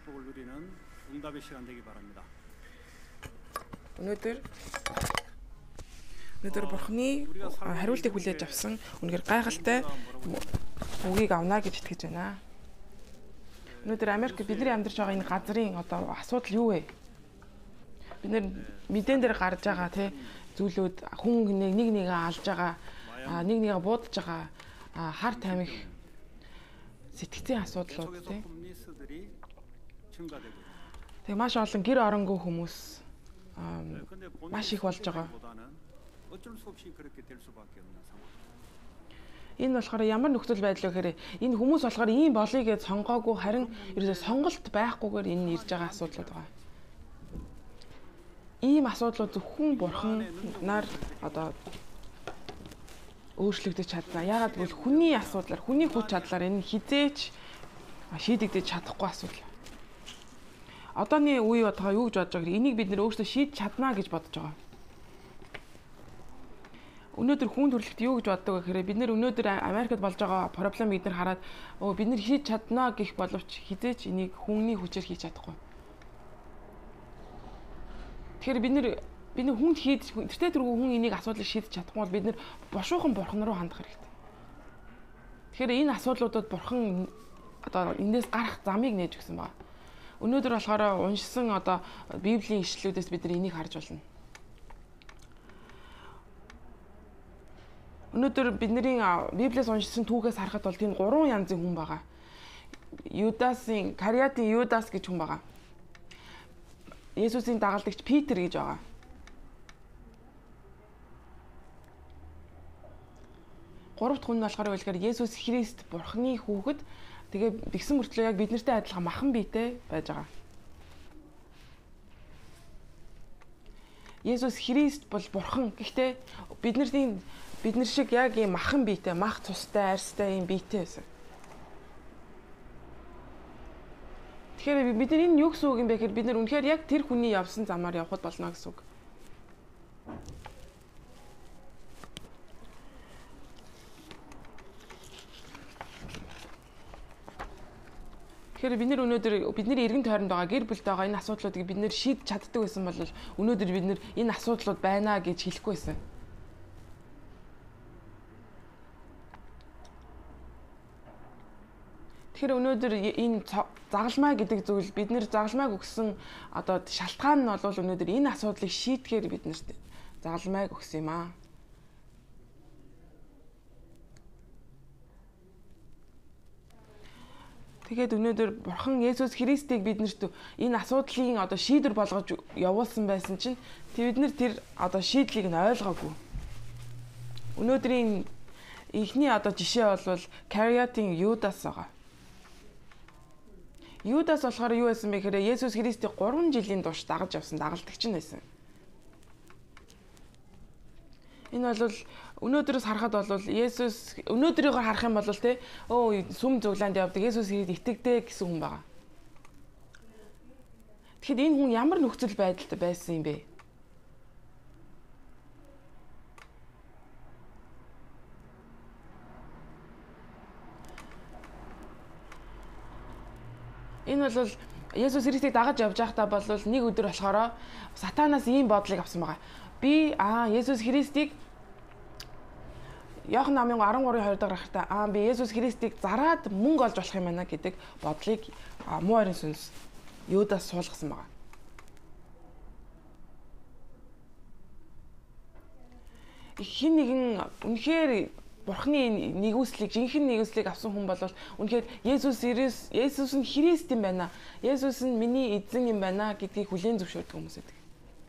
축복을 누리는 응답의 시간 되기 바랍니다. Өнөөдөр Бурхны хариултыг хүлээж авсан үнэхээр гайхалтай үгийг авна гэж итгэж байна. Өнөөдөр Америк бидний амьдарч байгаа энэ газрын одоо асуудал юу вэ? Бид нэр мэдэн дээр гарч байгаа тий зүйлүүд хүн нэг нэгээ алж байгаа, нэг нэгээ буудаж байгаа, хар тамхи сэтгцийн асуудлууд тий. Тэгээ маш олон гэр оронгүй хүмүүс маш их болж байгаа. Энэ болохоор ямар нөхцөл байдал вэ гэхээр энэ хүмүүс болохоор ийм болъё гэж сонгоогүй харин ерөөсөө сонголт байхгүйгээр энэ ирж байгаа асуудлууд байгаа. Ийм асуудлууд зөвхөн бурханаар одоо өөрчлөгдөж чадна. Яагаад гэвэл хүний асуудлаар, хүний хүч чадлаар энэ хизээч шийдэгдэж чадахгүй асуудал. Одооны үе бодохоо юу гэж бодож байгаа гэхээр энийг бид нэр өөрсдөө шийдэж чадна гэж бодож байгаа. Өнөөдөр хүн төрөлхт юу гэж боддог вэ гэхээр бид нэр өнөөдөр Америкт болж байгаа проблемыг бид нар хараад бид нар хийж чадна гэх боловч хизээч энийг хүний хүчээр хийж чадахгүй. Тэгэхээр бид нар хүнд тэртээ тэргүй хүн энийг асуудлыг шийдэж чадахгүй бол бид нар бошуухан бурхан руу хандах хэрэгтэй. Тэгэхээр энэ асуудлуудад бурхан одоо эндээс гарах замыг нээж өгсөн байна. Өнөөдөр болохоор уншсан одоо Библийн ишлэлүүдээс бид нар энийг харж байна. Өнөөдөр бидний Библиэс уншсан түүхээс харахад бол тийм 3 янзын хүн байгаа. Кариатын Юдас гэж хүн байгаа. Есүсийн дагалдагч Питер гэж байгаа. Гурав дахь хүн нь болохоор үлгээр Есүс Христ Бурхны хүүхэд тэгээ бигсэн мөртлөө яг биднэртэй адилхан махан биетэй байж байгаа. Есүс Христ бол Бурхан. Гэхдээ бид нар шиг яг ийм махан биетэй, мах цустай, арьстай ийм биетэй байсан. Тэгэхээр бид нар энэ юу гэсэн үг юм бэ гэхээр бид нар үнэхээр яг тэр хүний явсан замаар явхад болно гэсэн үг. Тэгэхээр бид нар өнөөдөр бидний эргэн тойронд байгаа гэр бүлтэй байгаа энэ асуудлуудыг бид нэр шийдэж чаддаг байсан бол өнөөдөр бид нэр энэ асуудлууд байна гэж хэлэхгүй байсан. Тэгэхээр өнөөдөр энэ загалмай гэдэг зүйл бид нэр загалмайг өгсөн одоо шалтгаан нь бол өнөөдөр энэ асуудлыг шийдэхээр бид нарт загалмайг өгсөн юм аа. Тэгээд өнөөдөр Бурхан Есүс Христийг биднэрт энэ асуудлын одоо шийдвэр болгож явуулсан байсан чинь бид нар тэр одоо шийдлийг нь ойлгоогүй. Өнөөдрийн эхний одоо жишээ бол Кариатын Юдас байгаа. Юдас болохоор юу байсан бэ гэхээр Есүс Христийг 3 жилийн турш дагаж явсан дагалдагч нь байсан. Энэ бол өнөөдрөөс харахад бол Есүс өнөөдрийгөө харах юм бол те сүм зүглаанд явдаг Есүс Христ итгэдэг гэсэн хүн байгаа. Тэгэхэд энэ хүн ямар нөхцөл байдалтай байсан юм бэ? Энэ бол Есүс Христийг дагаж явж байхдаа бол нэг өдөр болохоор сатанаас ийм бодлыг авсан байгаа. Би Есүс Христийг Иохан намын 13:20 дахь гарахтаа би Есүс Христийг зараад мөнгө олж болох юм байна гэдэг бодлыг муу ойрын сүнс Юдас суулгасан байгаа. Хин нэгэн үнэхээр Бурхны нэгүслийг, жинхэнэ нэгүслийг авсан хүн бол үнэхээр Есүс нь Христ юм байна. Есүс нь миний эзэн юм байна гэдгийг хүлээн зөвшөөрдөг хүмүүс байдаг.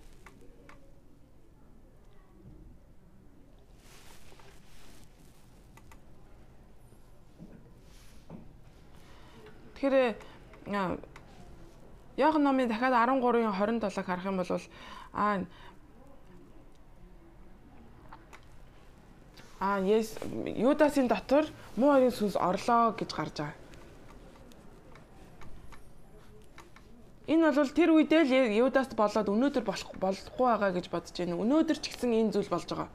Тэгэхээр Иохан номын дахиад 13:27-ыг харах юм бол Юдасын дотор муу ойрын сүнс орлоо гэж гарч байгаа. Энэ бол тэр үедээ л Юдаст болоод өнөөдөр болохгүй байгаа гэж бодож байна. Өнөөдөр ч гэсэн энэ зүйл болж байгаа.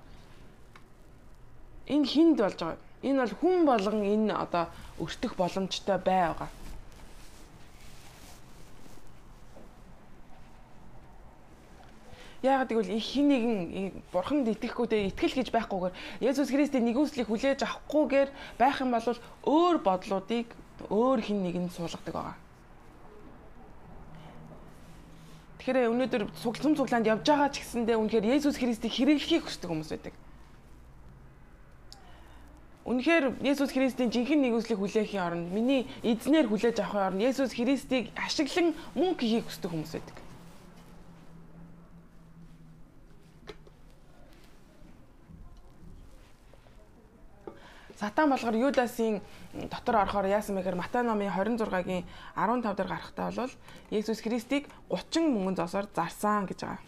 Энэ хүнд болж байгаа. Энэ бол хүн болгон энэ одоо өртөх боломжтой байгаа. Яагаад гэвэл хин нэгэн бурханд итгэхгүйдээ итгэл гэж байхгүйгээр Есүс Христийн нэгүслийг хүлээж авахгүйгээр байх юм бол өөр бодлуудыг өөр хин нэгэнд суулгадаг байгаа. Тэгэхээр өнөөдөр цуглам цуглаанд явж байгаа ч гэсэндээ үнэхээр Есүс Христийг хэрэглэхийг хүсдэг хүмүүс байдаг. Үнэхээр Есүс Христийн жинхэнэ нэгүслийг хүлээхийн оронд миний эзнэр хүлээж авахын оронд Есүс Христийг ашиглан мөнгө хийхийг хүсдэг хүмүүс байдаг. Сатан болохоор Юдасын дотор орохоор яасан мэхээр Матай номын 26-гийн 15 дээр гарахтаа бол Есүс Христийг 30 мөнгөн зоосоор зарсан гэж байгаа.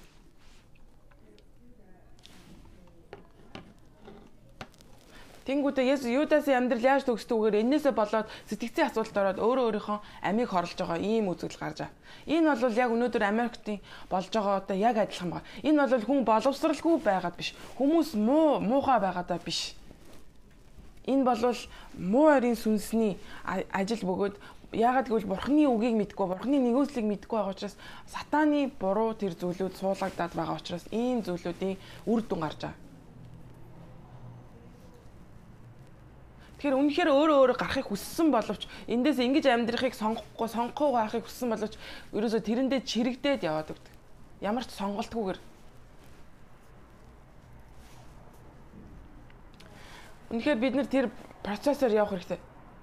Тэнгүүтээ Юдасын амьдрал яаж төгсдөггүйгээр энээсээ болоод сэтгцийн асуулт ороод өөрөө өөрийнхөө амийг хорлож байгаа ийм үзэгдэл гарч байгаа. Энэ бол яг өнөөдөр Америктийн болж байгаатай яг адилхан байна. Энэ бол хүн боловсралгүй байгаад биш. Хүмүүс муухай байгаадаа биш. Энэ бол муу харийн сүнсний ажил бөгөөд яагаад гэвэл бурхны үгийг мэдгүй, бурхны нэгүслийг мэдгүй байгаа учраас сатааны буруу тэр зүйлүүд суулгагдаад байгаа учраас ийм зүйлүүдийн үр дүн гарч байгаа. Тэгэхээр үнэхээр өөрөө гарахыг хүссэн боловч эндээс ингэж амьдрахыг сонгохгүй байхыг хүссэн боловч ерөөсө тэрэндээ чирэгдээд яваад өгдөг. Ямар ч сонголтгүйгээр. Үнэхээр бид нэр тэр процессор явах хэрэгтэй.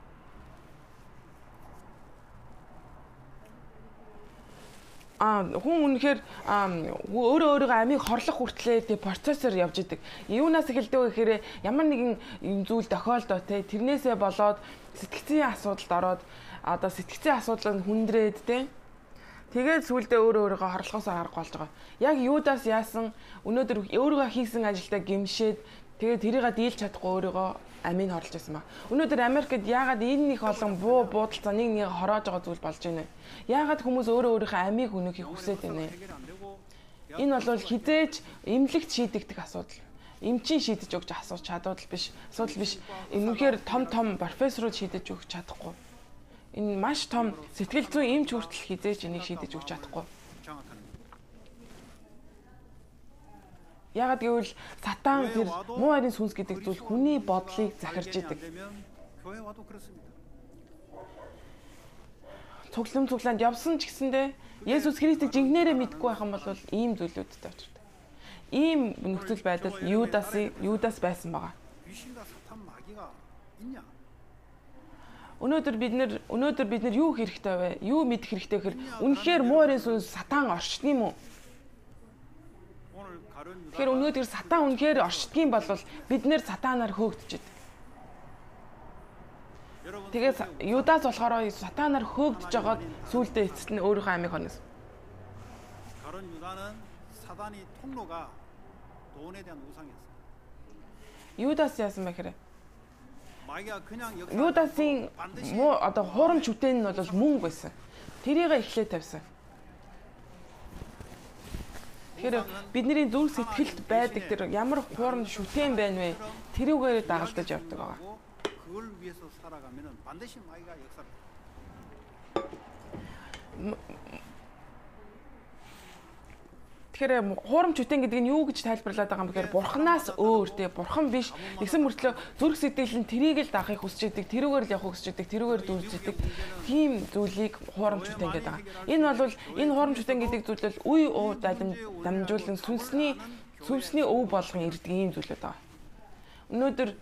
Хүн үнэхээр өөрийнхөө амийг хорлох хүртлээр тий процессор явж идэг. Юунаас эхэлдэг вэ гэхээр ямар нэгэн зүйл тохиолдоо тий тэрнээсээ болоод сэтгцийн асуудалд ороод одоо сэтгцийн асуудал нь хүндрээд тий тэгээд сүулдэ өөрийнхөө хорлохоос аргагүй болж байгаа. Яг Юдас яасан өнөөдөр өөрийгөө хийсэн ажилдаа гэмшээд тэгээд тэрийг дийлж чадахгүй өөрийгөө амийг хорлож байсан ба. Өнөөдөр Америкт яагаад энэ их олон буудалцаа нэг хороож байгаа зүйл болж байна вэ? Яагаад хүмүүс өөрийнхөө амийг өнөхийг хүсээд байна вэ? Энэ бол хизээж эмнэлэгт шийдэгдэх асуудал. Эмчийн шийдэж өгч асууж чадвал биш. Асуудал биш. Үнэхээр том профессорууд шийдэж өгч чадахгүй. Энэ маш том сэтгэл зүйн эмч хүртэл хизээж энийг шийдэж өгч чадахгүй. Яагаад гэвэл сатан тэр муу харийн сүнс гэдэг зүйл хүний бодлыг захирж идэг. Цуглаанд явсан ч гэсэндээ Есүс Христийг жинхнээрээ мэдгүй байх юм бол ийм зүйлүүдтэй очирдаг. Ийм нөхцөл байдал Юдас байсан байгаа. Өнөөдөр бид нар юу хэрэгтэй вэ? Юу мэдэх хэрэгтэй гэхээр үнэхээр муу харийн сүнс сатан оршдог юм уу? Тэгэхээр өнөөдөр сатан үнэхээр оршдгийн бол бид нэр сатанаар хөөгдөж идэг. Тэгээд Юдас болохоор сатанаар хөөгдөж байгаад сүулдэ эцэст нь өөрийнхөө амийг хонос. Юдас яасан бэ гэхээр Юдасын одоо хуурамч үтэн нь бол мөнгө байсан. Тэрийг эхлээд тавьсан. Тэгэхээр бидний зүрх сэтгэлд байдаг тэр ямар хуурн шүтэн байна вэ? Тэрүүгээр дагалдаж явдаг байгаа. Тэгэхээр хуурамч шүтэн гэдэг нь юу гэж тайлбарлаад байгаа юм бэ гэхээр бурханаас өөр тий бурхан биш. Тэгсэн мөртлөө зүрх сэтгэл нь тэрийг л даахыг хүсэж идэг, тэрүүгээр л явахыг хүсэж идэг, тэрүүгээр дүүрж идэг. Тийм зүйлийг хуурамч шүтэн гэдэг байгаа. Энэ хуурамч шүтэн гэдэг зүйл бол үе уу дамжуулан сүнсний өв болгон ирдэг ийм зүйлүүд байгаа. Өнөөдөр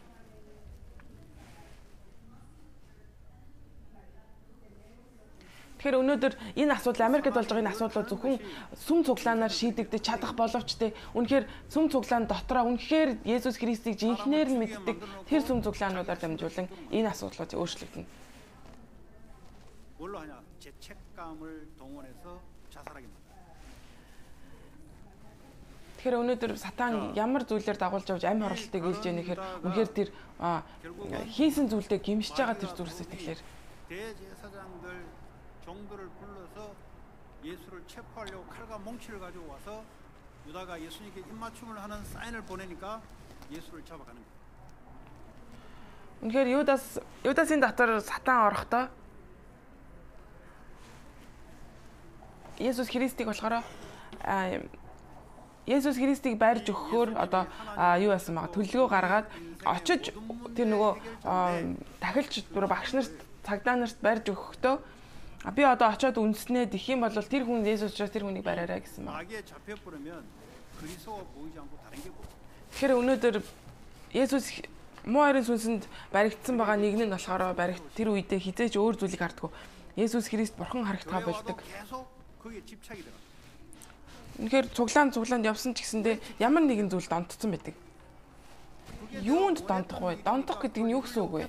Тэгэхээр өнөөдөр энэ асуудал Америкт болж байгаа энэ асуудал зөвхөн сүм цуглаанаар шийдэгдэж чадах боловч те үнэхээр сүм цуглаан дотроо үнэхээр Есүс Христийг жинхнээр нь мэддэг тэр сүм цуглаануудаар дамжуулан энэ асуудлууд өөрчлөгдөнө. Тэгэхээр өнөөдөр сатан ямар зүйлээр дагуулж явж амь хорлолтыг илж яах нэхэр үнэхээр тэр хийсэн зүйлдээ гимшиж байгаа тэр зүрх сэтгэлээр 종들을 불러서 예수를 체포하려고 칼과 몽치를 가지고 와서 유다가 예수님께 입맞춤을 하는 사인을 보내니까 예수를 잡아가는 거예요. үнэхээр Юдасын дотор сатан орохдоо Есүс Христийг болохоор Есүс Христийг барьж өгөхөөр одоо юу байсан байгаа төлөвлөгөө гаргаад очиж тэр нөгөө дахилч багш нарт цагдаа нарт барьж өгөхдөө би одоо очиод үндэснээ дэх юм бол тэр хүн Есүс учраас тэр хүнийг бариараа гэсэн байна. Тэгэхээр өнөөдөр Есүс муу хайрын сүнсэнд баригдсан байгаа нэг нь болохоор тэр үедээ хизээч өөр зүйлийг харддаг. Есүс Христ бурхан харагдгаа болдог. Үнэхээр цуглаанд явсан ч гэсэндээ ямар нэгэн зүйлд онтцсон байдаг. Юунд донтох вэ? Донтох гэдэг нь юу гэсэн үг вэ?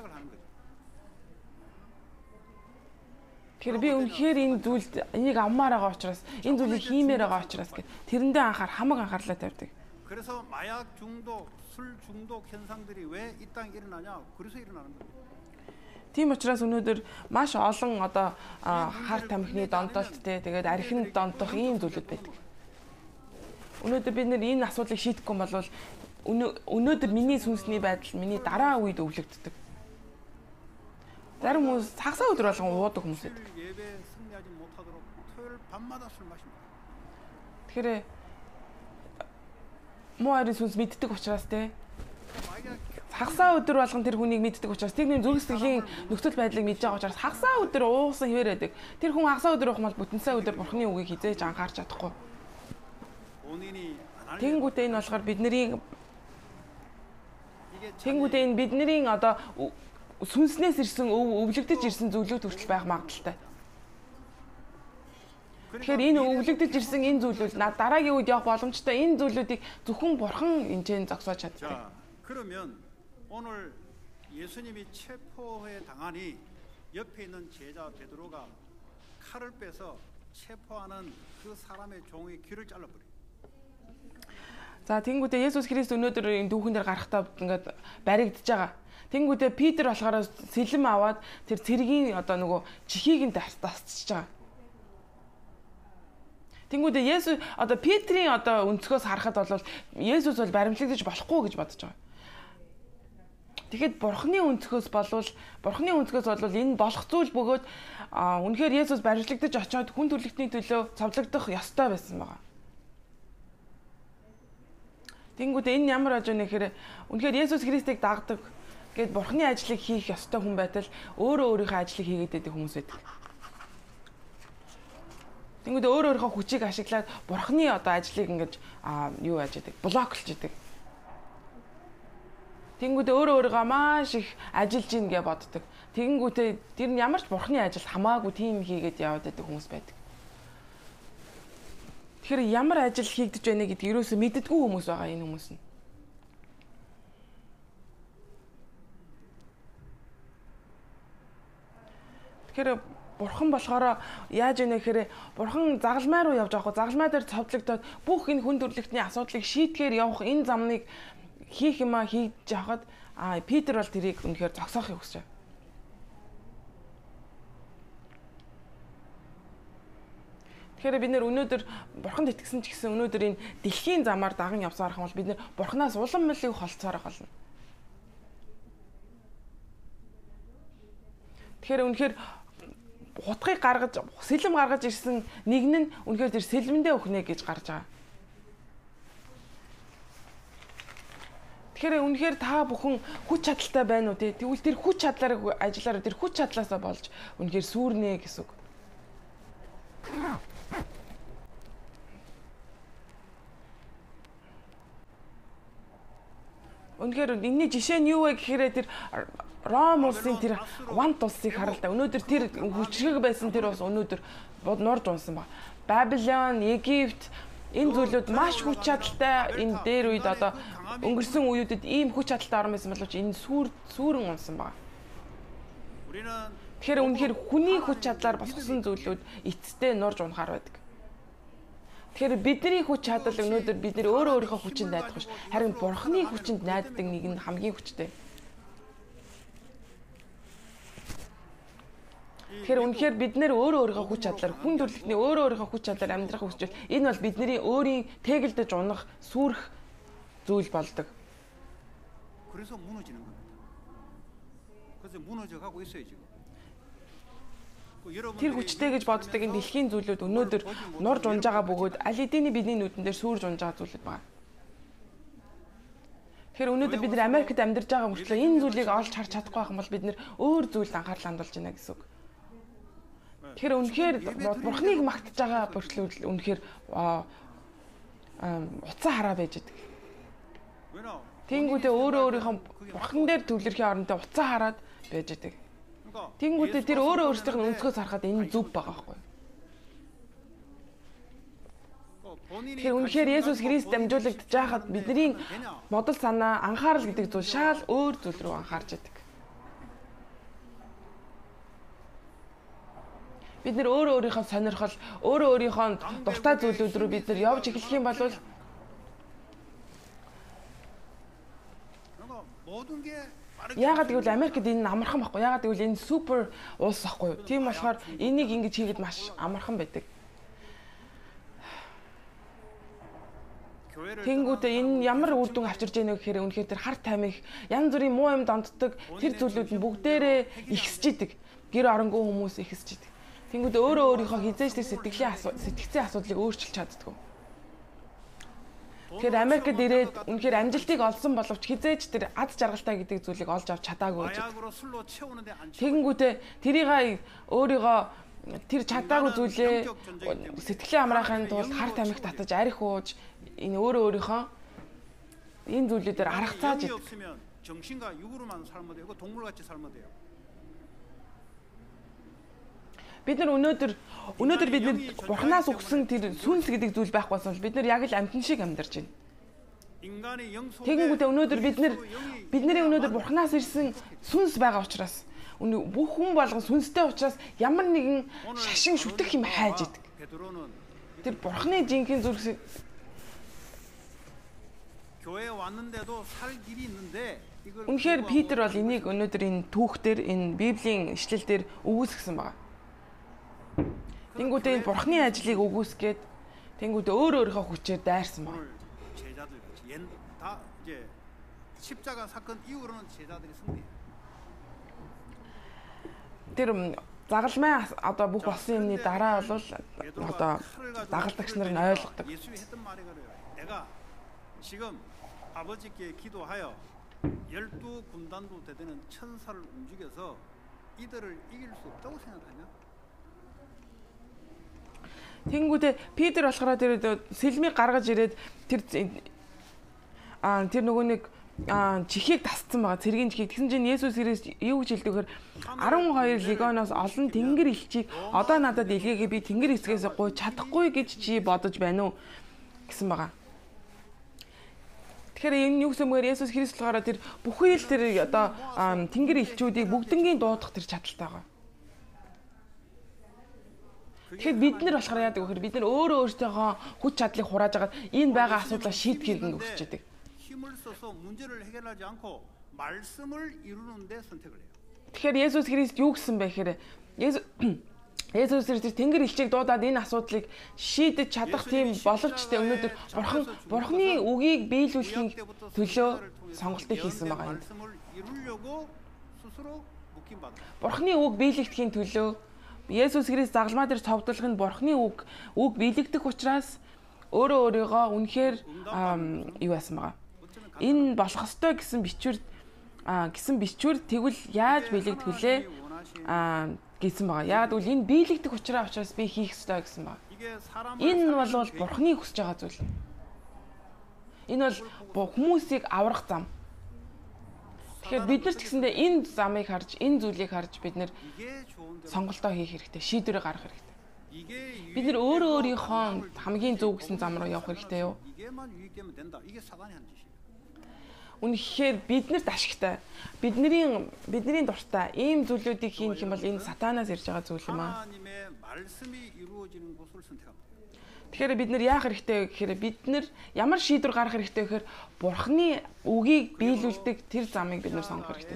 Тэгэхээр би үнэхээр энэ зүйлд энийг аммаар байгаа учраас, энэ зүйлийг хиймээр байгаа учраас гэд тэрэндээ хамаг анхаарлаа тавьдаг. 그래서 마약 중독, 술 중독 현상들이 왜 이 땅에 일어나냐? 그래서 일어나는 거예요. Тийм учраас өнөөдөр маш олон одоо хар тамхины донтолттэй тэгээд архинд донтох ийм зүйлүүд байдаг. Өнөөдөр бид нэр энэ асуудлыг шийдэхгүй бол өнөөдөр миний сүнсний байдал миний дараа үед өвлөгддөг. Зарим хүмүүс цагсаа өдөр болгон уудаг хүмүүс байдаг. Тэгэхээр муу хайрын сүнс мэддэг учраас те хагасаа өдөр болгон тэр хүнийг мэддэг учраас тэр нэг зүрх сэтгэлийн нөхцөл байдлыг мэдж байгаа учраас хагасаа өдөр уусан хിവэр байдаг. Тэр хүн хагасаа өдөр уух юм бол бүтэнсээ өдөр бурхны үгийг хизээж анхаарч чадахгүй. Тэнгүүтээ энэ болохоор бидний одоо сүнснээс ирсэн өвлөгдөж ирсэн зүйлүүд хүртэл байх магадaltaй. Тэгэхээр энэ өвлөгдөж ирсэн энэ зүйлүүд дараагийн үед явах боломжтой энэ зүйлүүдийг зөвхөн бурхан энэчэн зогсоож чаддаг. 그러면 오늘 예수님이 체포해 당하니 옆에 있는 제자 베드로가 칼을 빼서 체포하는 그 사람의 종의 귀를 잘라버려요. За тэнгүүдээ Есүс Христ өнөөдөр энэ дүүхэн дээр гарахтаа ингээд баригдаж байгаа. Тэнгүүдээ Питер болохоор сэлэм аваад тэр цэргийн одоо нөгөө чихийг нь тасчихж байгаа. Тэнгүүдээ Есүс одоо Петрийн одоо өнцгөөс харахад бол Есүс бол баримтлагдаж болохгүй гэж бодож байгаа. Тэгэхэд бурхны өнцгөөс бол энэ болох зүйл бөгөөд үнэхээр Есүс баримтлагдаж очиод хүн төрлөختний төлөө цовдлогдох ёстой байсан байгаа. Тэнгүүдээ энэ ямар аж вэ гэхээр үнэхээр Есүс Христийг дагдаг гэд бурхны ажлыг хийх ёстой хүн байтал өөрөө өөрийнхөө ажлыг хийгээд байдаг хүмүүс байдаг. Тэнгүүдээ өөрийнхөө хүчийг ашиглаад бурхны одоо ажлыг ингэж юу яаж яадаг блоклж яадаг. Тэнгүүдээ өөрийгөө маш их ажиллаж ийн гэж боддог. Тэнгүүдээ тэр нь ямар ч бурхны ажил хамаагүй тийм хийгээд яваад байдаг хүмүүс байдаг. Тэгэхээр ямар ажил хийгдэж байна гэдгийг ерөөсөө мэддэггүй хүмүүс байгаа энэ хүмүүс нь. Тэгэхээр бурхан болохоор яаж ийнэ гэхээр бурхан загалмай руу явж байгаа. Загалмай дээр цовдлогдоод бүх энэ хүн төрлөختний асуудлыг шийдэхээр явах энэ замныг хийх юмаа хийж явахад Питер бол тэрийг үнэхээр зогсоохыг хүсэж байна. Тэгэхээр бид нэр өнөөдөр бурханд итгэсэн ч гэсэн өнөөдөр энэ дэлхийн замаар даган явсаар хам бол бид нэр бурханаас улам мөлийг холцоорох болно. Тэгэхээр үнэхээр хутгийг гаргаж сэлэм гаргаж ирсэн нэг нь үнэхээр тэр сэлмэндээ өгнө гэж гарч байгаа. Тэгэхээр үнэхээр та бүхэн хүч чадалтай байна уу те? Тэгвэл тэр хүч чадлаараа ажиллаараа тэр хүч чадлаасаа болж үнэхээр сүрнэ гэсэн үг. Үнэхээр энэний жишээ нь юу вэ гэхээр тэр Ром улсын тэр вант улсыг харалта. Өнөөдөр тэр хүчрэг байсан тэр улс өнөөдөр норж унсан ба. Бабилон, Египт энэ зүйлүүд маш хүч чадалтай энэ дээр үед одоо өнгөрсөн үеүүдэд ийм хүч чадалтай орн байсан боловч энэ сүрэн унсан ба. Тэгэхээр үнэхээр хүний хүч чадлаар босгосон зүйлүүд эцэстээ норж унахаар байдаг. Тэгэхээр бидний хүч чадал өнөөдөр бид нэр өөрийнхөө хүчинд найдах биш. Харин бурхны хүчинд найддаг нэг нь хамгийн хүчтэй. Тэгэхээр үнэхээр бид нэр өөрийнхөө хүч чадлаар хүн төрлөختний өөрийнхөө хүч чадлаар амьдрах хүсчил энэ бол бидний өөрийн тэгэлдэж унах сүрэх зүйл болдог. 그래서 무너지는 겁니다. 그래서 무너져 가고 있어요 지금. тэр хүчтэй гэж боддог энэ дэлхийн зүйлүүд өнөөдөр нурж унж байгаа бөгөөд аль хэдийн бидний нүдэн дээр сүрж унж байгаа зүйлүүд байна. Тэгэхээр өнөөдөр бид нар Америкт амьдарч байгаа мөртлөө энэ зүйлийг олж харж чадахгүй байх юм бол бид нэр өөр зүйлд анхаарал хандуулж байна гэсэн үг. Тэгэхээр үнэхээр бурхныг магтаж байгаа мөртлөө үнэхээр уцаа хараа байж идэг. Тэнгүүдээ өөрөө өөрийнхөө бурхан дээр төвлөрхийн орондоо уцаа хараад байж идэг. Тэнгүүдээ тэр өөрөө өөрсдийнх нь өнцгөөс харахад энэ зүв байгаа байхгүй. Тэгэхээр үнэхээр Есүс Христ дамжуулагдж байхад бидний бодол санаа, анхаарал гэдэг зүйл шал өөр зүйл рүү анхаарч идэг. Бид нэр өөрөө өөрийнхөө сонирхол, өөрөө өөрийнхөө дуртай зүйлүүд рүү бид нар явж эхлэх юм бол яагаад гэвэл Америкт энэ амархан байхгүй. Яагаад гэвэл энэ супер улс байхгүй. Тийм болохоор энийг ингэж хийгээд маш амархан байдаг. Тэнгүүдээ энэ ямар үр дүн авчирж яах вэ гэхээр үнэхээр тэр хар тамхи янз бүрийн муу юмд онцдог тэр зүйлүүд нь бүгдээрээ ихсэж идэг. Гэр оронгүй хүмүүс ихсэж идэг. Тэнгүүдээ өөрөө өөрийнхөө хизээж тэр сэтгцийн асуудлыг өөрчилж чаддаг. Тэгэхээр Америкт ирээд үнэхээр амжилтыг олсон боловч хизээж тэр ад жаргалтай гэдэг зүйлийг олж авч чадаагүй гэж. Тэнгүүдээ тэрийг өөрийгөө тэр чадаагүй зүйлээ сэтгэлээ амраахын тулд хар тамхи татаж арх ууж энэ өөрийнхөө энэ зүйлүүдээр аргацааж идэг. Бид нар өнөөдөр бид нар бурхнаас өгсөн тэр сүнс гэдэг зүйл байхгүй болсон бол бид нар яг л амьтан шиг амьдарч байна. Тэгэнгүүтээ өнөөдөр бид нарыг өнөөдөр бурхнаас ирсэн сүнс байгаа учраас бүх хүн болгон сүнстэй учраас ямар нэгэн шашин шүтэх юм хайж идэг. Тэр бурхны жинхэнэ зүрх үнэхээр Питер бол энийг өнөөдөр энэ түүхтэр энэ Библийн ишлэлдэр өгүүлсэн байна. Тэнгүүдээ энэ бурхны ажлыг өгүүлсгээд тэнгүүдээ өөрийнхөө хүчээр дайрсан байна. Тэр загалмай одоо бүх болсон юмны дараа бол одоо дагалдагч нар нь ойлгодог. 지금 아버지께 기도하여 12군단도 되는 천사를 움직여서 이들을 이길 수 없다고 생각하냐? Тэнгүүдээ Питер болохоор тэр сэлмийг гаргаж ирээд тэр нөгөө нэг чихийг тасцсан байгаа. Цэргийн чихийг. Тэгсэн чинь Есүс Христ юу гэж хэлдэг вэ? 12 легионоос олон тэнгэр элчийг одоо надад илгээгээ би тэнгэр хэсгээс гуйж чадахгүй гэж чи бодож байна уу гэсэн байгаа. Тэгэхээр энэ юу гэсэн мээр Есүс Христ болохоор тэр бүхий л тэр одоо тэнгэр элчүүдийг бүгднгийн дуудах тэр чадaltaй байгаа. Тэгэхээр бид нар болохоор яадаг вэ гэхээр бид нар өөрөө өөрсдийнхөө хүч чадлыг хурааж агаад энэ байгаа асуудлаа шийдэхийг нь хүсэж байдаг. Тэгэхээр Есүс Христ юу гэсэн бэ гэхээр Есүс Христ тэнгэр элчийг дуудаад энэ асуудлыг шийдэж чадах тийм боломжтой өнөөдөр Бурхны үгийг биелүүлэхийн төлөө сонголтыг хийсэн байгаа юм. Бурхны үг биелэгдэхийн төлөө Есүс Христ загалмаа дээр цовдлохын Бурхны үг биелэгдэх учраас өөрийгөө үнэхээр юу яасан байгаа. Энэ болох ёстой гэсэн бичвэр тэгвэл яаж биелэгдэх вүлээ гэсэн байгаа. Яг гэвэл энэ биелэгдэх учраас би хийх ёстой гэсэн байгаа. Энэ бол Бурхны хүсэж байгаа зүйл. Энэ бол хүмүүсийг аврах зам. Тэгэхээр бид нар ч гэсэндээ энэ замыг харж, энэ зүйлийг харж бид нар сонголтоо хийх хэрэгтэй, шийдвэр гаргах хэрэгтэй. Бид нар өөрийнхөө хамгийн зөв гэсэн зам руу явах хэрэгтэй юу? Үнэхээр биднэрт ашигтай. Бидний дуртай ийм зүйлүүдийг хийх юм бол энэ сатанаас ирж байгаа зүйл юм аа. Тэгэхээр бид нар яах хэрэгтэй вэ гэхээр бид нар ямар шийдвэр гаргах хэрэгтэй гэхээр Бурхны үгийг биелүүлдэг тэр замыг бид нар сонгох хэрэгтэй.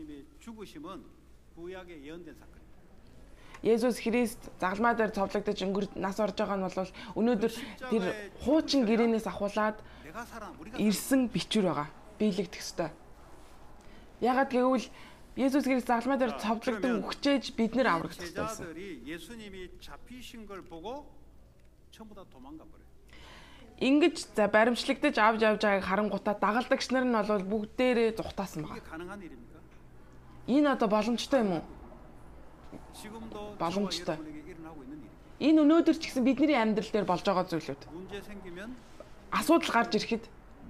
Есүс Христ загалмаа дээр цовдлогдож өнгөрч нас орж байгаа нь бол өнөөдөр тэр хуучин гэрээнээс ахуулаад ирсэн бичвэр байгаа. Биелэгдэх ёстой. Ягаад гэвэл Есүс Христ загламаа дээр цовдлогдсон үхчээж бид нэр аврагдсан. 제자들이 예수님이 잡히신 걸 보고 전부 다 도망가 버려요. Ингэж за баримтлагдаж авж байгааг харангуйтаа дагалдагч нар нь бол бүгдээрээ зүхтаасан 이게 байна. 가능한 일입니까? Энэ одоо боломжтой юм уу? 지금도 боломжтой. 저와 여러분에게 일어나고 있는 일이에요. Энэ өнөөдөр ч гэсэн бидний амьдрал дээр болж байгаа зүйлүүд. 문제 생기면 Асуудал гарч ирэхэд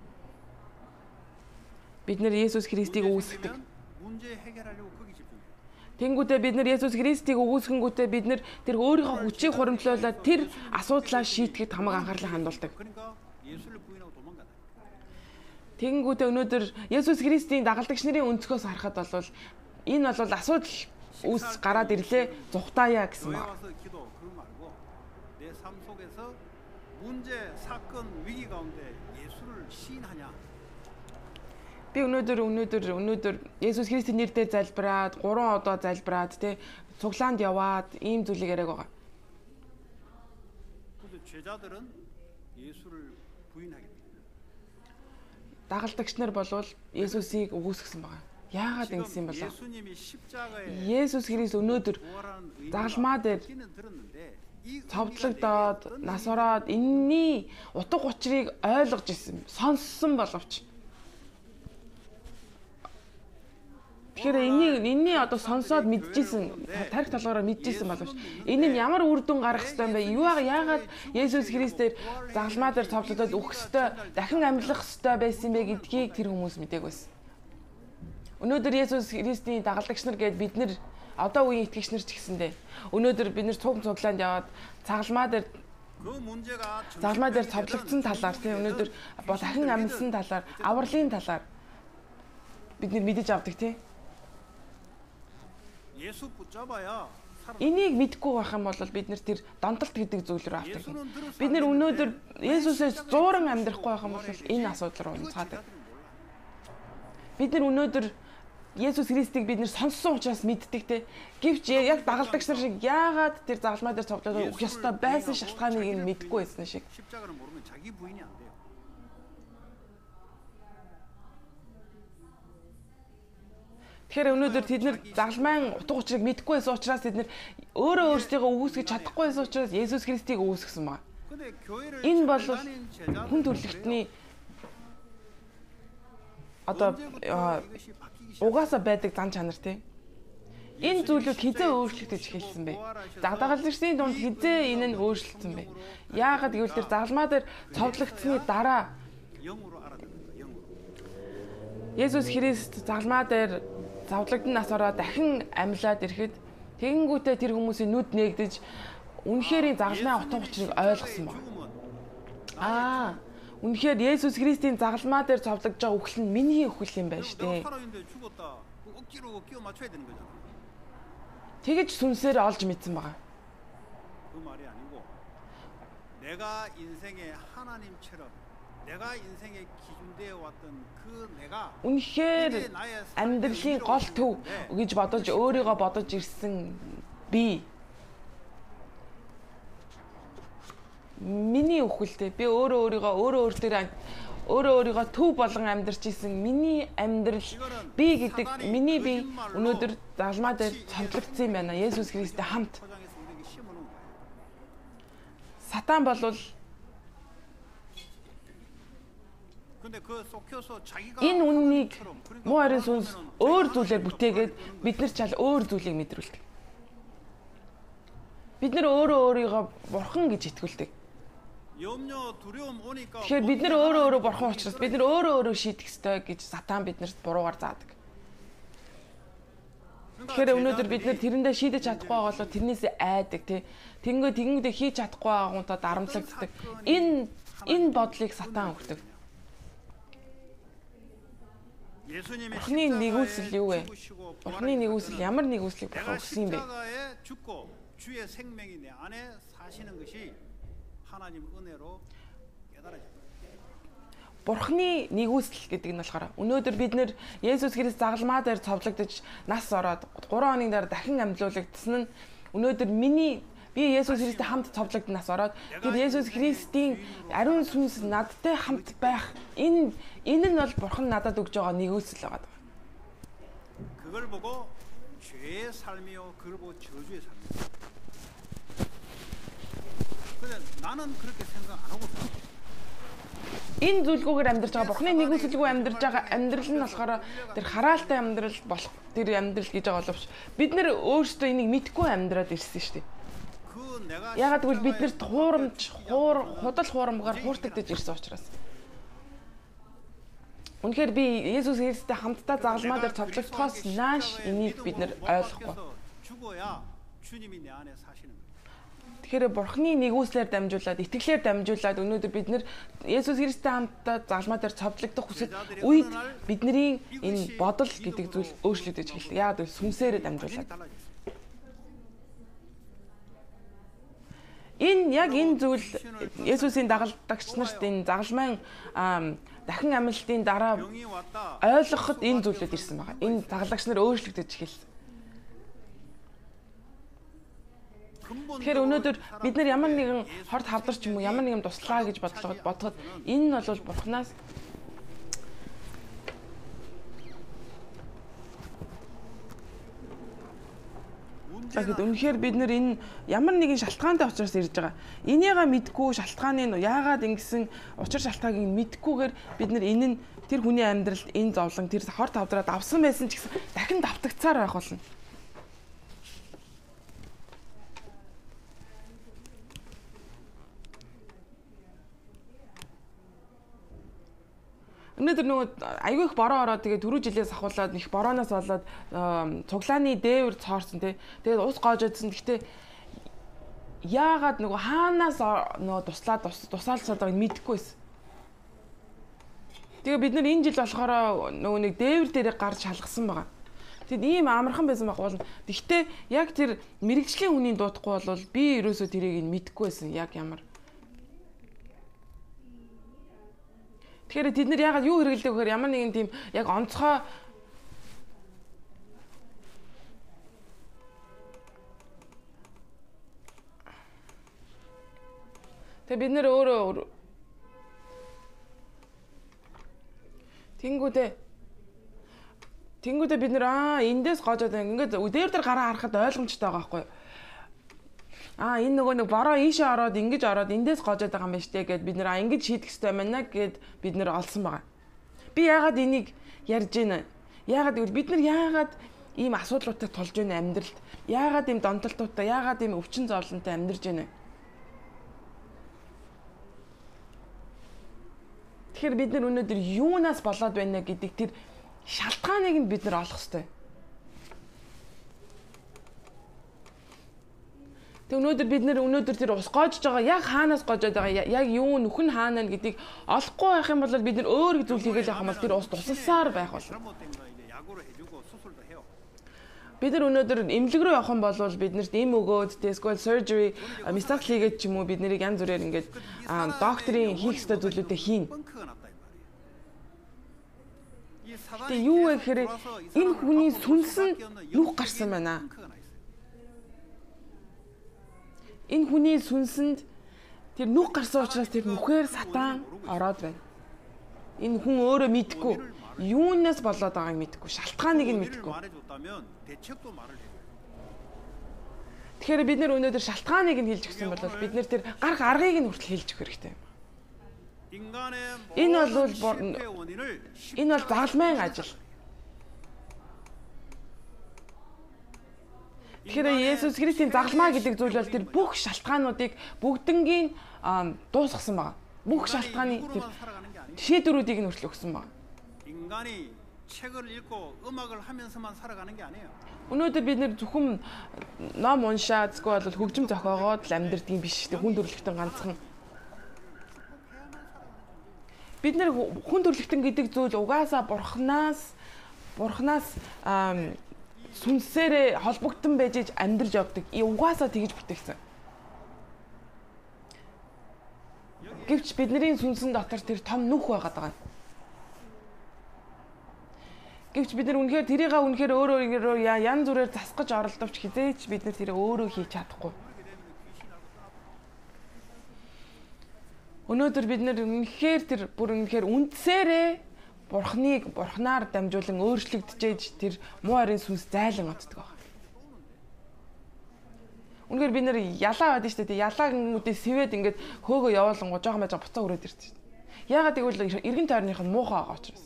бид нэр Есүс Христийг 문제 үүсгдэг. 생기면 문제 해결하려고 거기 집중해요. Тэнгүүтээ бид нэр Есүс Христийг үүсгэнгүүтээ бид нэр тэр өөрийнхөө хүчийг хуримтлуулаад тэр асуудлаа шийдэхэд хамаг анхаарлаа хандуулдаг. 그러니까 예수를 부인하고 도망가다. Тэнгүүтээ өнөөдөр Есүс Христийн дагалдагч нарын өнцгөөс харахад бол энэ бол асуудал үүс гараад ирлээ зүхтаая гэсэн 교회 баг. 와서 기도 그거 말고 내 삶 속에서 문제, 사건, 위기 가운데 예수를 시인하냐. Би өнөөдөр Есүс Христийн нэрээр залбираад 3 удаа залбираад те цуглаанд яваад ийм зүйлийг яриаг байгаа. 근데 제자들은 예수를 부인하게 됩니다. Дагалдагч нар болвол Есүсийг өгөөсгсөн байгаа. Яагаад ингэсэн юм бол 예수님이 십자가에 Есүс Христ өнөөдөр 부활하는 의미가 загалмаа дээр 있기는 들었는데 이 цовдлогдоод нас ороод энэний утга учирыг ойлгож ирсэн, сонссон боловч тэгэхээр энэний одоо сонсоод мэдчихсэн, тарих толгоороо мэдчихсэн боловч энэ нь ямар үр дүн гарах ёстой юм бэ? Яагаад Есүс Христээр загалмаа дээр цовдлогдоод өөх ёстой, дахин амьлах ёстой байсан бэ гэдгийг тэр хүмүүс мэдээг байсан. Өнөөдөр Есүс Христийн дагалдагч нар гээд бид нэр одоо үеийн итгэгч нар ч гэсэндээ өнөөдөр бид нэр цуглаанд яваад загалмаа дээр 그 문제가 загалмаа дээр цовдлогдсон талаар тийм өнөөдөр дахин амьдсан талаар, авралын талаар бид нэр мэдэж авдаг тийм. 예수 붙잡아야 살아. Энийг мэдгүй байх юм бол бид нэр тэр донтолт гэдэг зүйл рүү автдаг. 예수는 들어서 Бид нэр 안 өнөөдөр 되는데 Есүсээс зууран амьдрахгүй байх юм бол энэ асуудал руу унцаадаг. Бид нэр өнөөдөр Есүс Христийг бид нэр сонссон учраас мэддэг те. Гэвч яг дагалдагч нар шиг яагаад тэр загалмаа дээр цовдлоод өгөх ёстой байсан шалтгааныг нь мэдгүй байсан шиг. 십자가를 모르면 자기 부인이 안 돼요. Тэгэхээр өнөөдөр тэд нэр загалмайн утга учирыг мэдгүй байсан учраас тэд нэр өөрөө өөрсдийгөө өгөөсгөж чадахгүй байсан учраас Есүс Христийг өгөөсгсөн байна. 근데 교회를 Энэ бол 잘 다닌 제자들은 хүн төрөлхтний одоо 언제부터 이것이 바뀌기 시작- угаасаа байдаг зан чанар тийм. Энэ зүйлүүд хизээ өөрчлөгдөж эхэлсэн бэ? Дагалдагчдын дунд хизээ энэ нь өөрчлөгдсөн бэ? Яагаад гэвэл тэр загалмаа дээр цовдлогдсны дараа 영으로 알아듣는다. 영으로. Есүс Христ загалмаа дээр цовдлогдсон нас ороо дахин амьлаад ирэхэд тэгэнгүүтээ тэр хүмүүсийн нүд нээгдэж үнэхээр загалмайн утга учирыг ойлгосон баг. Үнэхээр Есүс Христийн загалмаа дээр цовдлогдож байгаа үхэл нь миний үхэл юм байна шүү 내가 дээ. 살아있는데 죽었다. 그 억지로 끼워 맞춰야 되는 거잖아. Тэгэж сүнсээр олж мэдсэн байгаа. 그 말이 아니고 내가 인생의 하나님처럼 내가 인생의 기준되어 왔던 그 내가 Үнэхээр 이게 나의 삶의 амьдралын 의미로 гол төв 생각하는데 гэж бодож өөрийгөө бодож ирсэн би миний үхэлтэй би өөрөө өөрийгөө төв болгон амьдарч исэн миний амьдрал би гэдэг миний би өнөөдөр загалмаа дээр цовдлогдсон юм байна. Есүс Христтэй хамт 포장해서 우리에게 심어놓은 거예요. сатан болвол 근데 그 쏙혀서 자기가 энэ үннийг 하나님처럼, 그러니까 муу харин сүнс 하나님은 өөр 자기가 зүйлээр 하나님을 бүтээгээд 부활해주는 бид нар чал өөр зүйлийг мэдрүүлдэг. Бид нар өөрийгөө бурхан гэж итгүүлдэг. 염려, 두려움 오니까 Тэгэхээр бид нар 어떻게 өөрөө 하나님을 бурхан учраас бид нар өөрөө шийдэх ёстой гэж сатан биднэрт буруугаар заадаг. Тэгэхээр өнөөдөр бид нар тэрэндээ шийдэж чадахгүй байгаа бол тэрнээсээ айдаг тий. Тэгэнгүүтээ хийж чадахгүй байгаагуудаа дарамтлагддаг. Энэ бодлыг сатан өгдөг. 예수님의 бурхны нэгүсэл юу вэ? 죽으시고 Бурхны нэгүсэл ямар нэгүслийг бурхан 내가 өгсөн юм бэ? 십자가에 죽고 주의 생명이 내 안에 사시는 것이 하나님 은혜로 깨달아집니다. Бурхны нэгүсэл гэдэг нь болохоор өнөөдөр бид нэр Есүс Христ загалмаа дээр цовдлогдож нас ороод 3 хоногийн дараа дахин амьлуулагдсан нь өнөөдөр би Есүс Христтэй хамт цовдлогдсон нас ороод тэр Есүс Христийн ариун сүнс надтай хамт байх энэ нь бол Бурхан надад өгж байгаа нэгүсэл байгаа. 그 그걸 보고 죄의 삶이요, 그걸 보고 저주의 삶이요. 근데 나는 그렇게 생각 안 하고 살아. Энэ зүйлгүйгээр амьдарч байгаа Бурхны нэгүсэлгүй амьдарч байгаа амьдрал нь болохоор тэр хараалтай амьдрал болох тэр амьдрал гэж байгаа боловч бид нэр өөрсдөө энийг мэдгүй амьдраад ирсэн шүү дээ. Ягаад гэвэл бид нэрт худал хуурамгаар хууртагдаж ирсэн учраас. Үнэхээр би Есүс Христтэй хамтдаа загалмаа дээр цовдлогдохоос нааш энийг бид нэр ойлгохгүй. Тэгэхээр Бурхны нэгүслэр дамжуулаад, итгэлээр дамжуулаад өнөөдөр бид нэр Есүс Христтэй хамтдаа загалмаа дээр цовдлогдох хүсэж үед бидний энэ бодол гэдэг зүйл өөрчлөгдөж эхэллээ. Яагаад гэвэл сүнсээрээ дамжуулаад. Энэ зүйл Есүсийн дагалдагч нарт энэ загалмайн дахин амлалтын дараа ойлгоход энэ зүйлүүд ирсэн байгаа. Энэ дагалдагч нар өөрчлөгдөж эхэлсэн. Тэгэхээр өнөөдөр бид нар ямар нэгэн хорд хавдарч юм уу, ямар нэгэн туслаа гэж бодоход энэ нь бол Бурханаас гэхэд үнэхээр бид нар энэ ямар нэгэн шалтгаантай учраас ирж байгаа. Энийгээ мэдгүй шалтгааны нь яагаад ингэсэн учир шалтгааныг мэдгүйгээр бид нар энэ нь тэр хүний амьдралд энэ зовлон тэр хорт хавдраад авсан байсан ч гэсэн дахин давтагцаар байх болно. Өнөөдөр нөгөө айгүй их бороо ороод тэгээ түрүү жилээс ахуулаад их борооноос болоод цуглааны дээвэр цоорсон тий. Тэгээд ус гоожодсон. Гэхдээ яагаад нөгөө хаанаас нөгөө тусаалцаад байгааг мэдэхгүйсэн. Тэгээ бид нар энэ жил болохоор нөгөө нэг дээвэр дээрээ гарч шалгасан байгаа. Тэгэд ийм амархан байсан байх болно. Гэхдээ яг тэр мэрэгжлийн хүний дуудахгүй бол би ерөөсөө тэрийг мэдэхгүйсэн. Яг ямар. Тэгэхээр тэд нар яагаад юу хэрэгэлдэг вэхээр ямар нэгэн тийм яг онцгой Тэгээ бид нэр өөрөө Тэнгүүдээ бид нэр эндээс гоожоод ингээд дээр гараа харахад ойлгомжтой байгаа байхгүй юу? Энэ нөгөө нэг бороо ийшээ ороод ингэж ороод эндээс гоожоод байгаа юм байна штэ гэд бид нэр ингэж шийдэх хэрэгтэй байна гэд бид нэр олсон байгаа. Би яагаад энийг ярьж байна? Яагаад гэвэл бид нар яагаад ийм асуудлуудад тулж байна амьдралд? Яагаад ийм донтолтуудтай, яагаад ийм өвчин зовлонтой амьдарч байна вэ? Тэгэхээр бид нар өнөөдөр юунаас болоод байна гэдэг тэр шалтгааныг нь бид нар олох хэрэгтэй. Тэг өнөөдөр бид нэр тэр ус гоожж байгаа яг хаанаас гоожоод байгаа яг юу нүхэн хаана нь гэдгийг олохгүй байх юм бол бид нэр өөр зүйл хийгээл явах юм бол тэр ус тусалсаар байх болно. Бид нар өнөөдөр эмнэлэг рүү явах юм бол бид нарт эм өгөөд эсвэл surgery мистак хийгээд ч юм уу бид нарыг янз бүрээр ингээд докторийн хийх ёстой зүйлүүдээ хийн. Тэг юу вэ гэхээр энэ хүний сүнс нь нүх гарсан байна. Энэ хүний сүнсэнд тэр нүх гарсан учраас тэр нүхээр сатан ороод байна. Энэ хүн өөрөө мэдгүй, юунаас болоод байгааг мэдгүй, шалтгааныг нь мэдгүй. Тэгэхээр бид нэр өнөөдөр шалтгааныг нь хэлж өгсөн бол бид нэр тэр гарах аргыг нь хүртэл хэлж өгөх хэрэгтэй. Энэ бол загалмайн ажил. Тэгэхээр Есүс Христийн загалмаа гэдэг зүйл бол тэр бүх шалтгаануудыг бүгднгийн дуусгасан байна. Бүх шалтгааны тэр шийдвэрүүдийг нь хүртэл өгсөн байна. Өнөөдөр бид нэр зөвхөн ном уншаад эсвэл хөгжим зохиогоод л амьдрдаг юм биш. Хүн төрөлхтөн ганцхан. Бид нэр хүн төрөлхтөн гэдэг зүйл угаасаа Бурханаас сүнсээрээ холбогдсон байж амьдарч явдаг. Угаасаа тэгж бүтээгсэн. Гэвч бидний сүнсэн дотор тэр том нүх байгаад байгаа. Гэвч бид нар үнэхээр тэрийг өөрөө янз бүрээр засгаж оролдовч хизээч бид нар тэрийг өөрөө хийж чадахгүй. Өнөөдөр бид нар үнэхээр үндсээрээ бурхнаар дамжуулан өөрчлөгдөж тэр муу харийн сүнс зайлан оддог байна. Үнэхээр бид нэр ялаа байдаг шүү дээ. Ялаагнуудыг сэвэд ингээд хөөгөө явуулангуу жоохон байж буцаа өрөөд ирдэг шүү дээ. Яагаад гэвэл эргэн тойрных нь муухай байгаа учраас.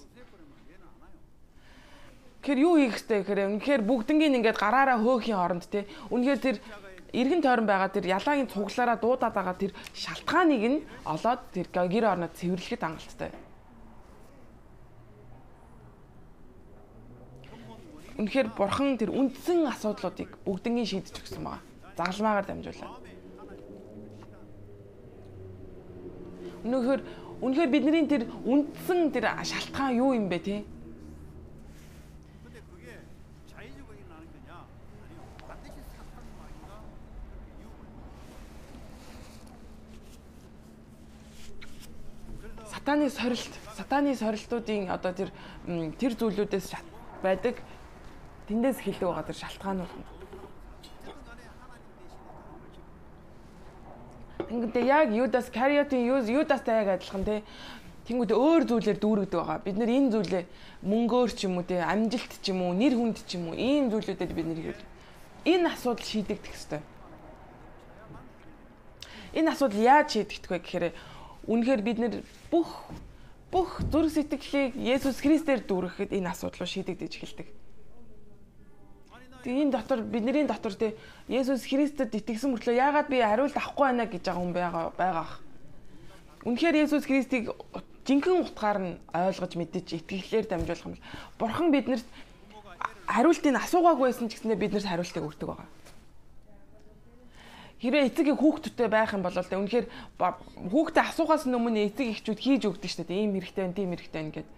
Тэгэхээр юу хийх ёстой гэхээр үнэхээр бүгднгийн ингээд гараараа хөөхийн оронд те үнэхээр тэр эргэн тойрон байгаа тэр ялаагийн цуглаараа дуудаад байгаа тэр шалтгааныг нь олоод тэр гэр орнод цэвэрлэхэд хангалттай. Үнэхээр бурхан тэр үндсэн асуудлуудыг бүгднгийн шийдэж өгсөн байна. Загалмаагаар дамжуулаад. Үнэхээр бидний тэр үндсэн тэр шалтгаан юу юм бэ те? Сатаны сорилтуудын одоо тэр зүйлүүдээс байдаг тэндээс хэлдэг байгаа тэр шалтгаанууд. Ингээд яг Юдас Кариотын Юдастай яг адилхан те. Тэнгүүд өөр зүйлээр дүүрэгдэг байгаа. Бид нэр энэ зүйлээ мөнгөөр ч юм уу те, амжилт ч юм уу, нэр хүнд ч юм уу, ийм зүйлүүдэд бид нэр хэрэг. Энэ асуудал шийдэгдэх ёстой. Энэ асуудал яаж шийдэгдэх вэ гэхээр үнэхээр бид нэр бүх зүрх сэтгэлийг Есүс Христээр дүүрэхэд энэ асуудал шийдэгдэж эхэлдэг. Тэгээ энэ дотор бидний дотор те Есүс Христэд итгэсэн мөртлөө яагаад би хариулт авахгүй байна гэж байгаа хүн байгаа. Үнэхээр Есүс Христийг жинхэнэ утгаар нь ойлгож мэдэж итгэлээр дамжуулах юм бол Бурхан биднэрт хариултыг асуугаагүй байсан ч гэсэндээ биднэрт хариултыг өгдөг байгаа. Хэрвээ эцэг хүүхдтэй байх юм бол үнэхээр хүүхдээ асуухаас өмнө эцэг эхчүүд хийж өгдөг шүү дээ. Ийм хэрэгтэй байна, тийм хэрэгтэй байна гэдэг.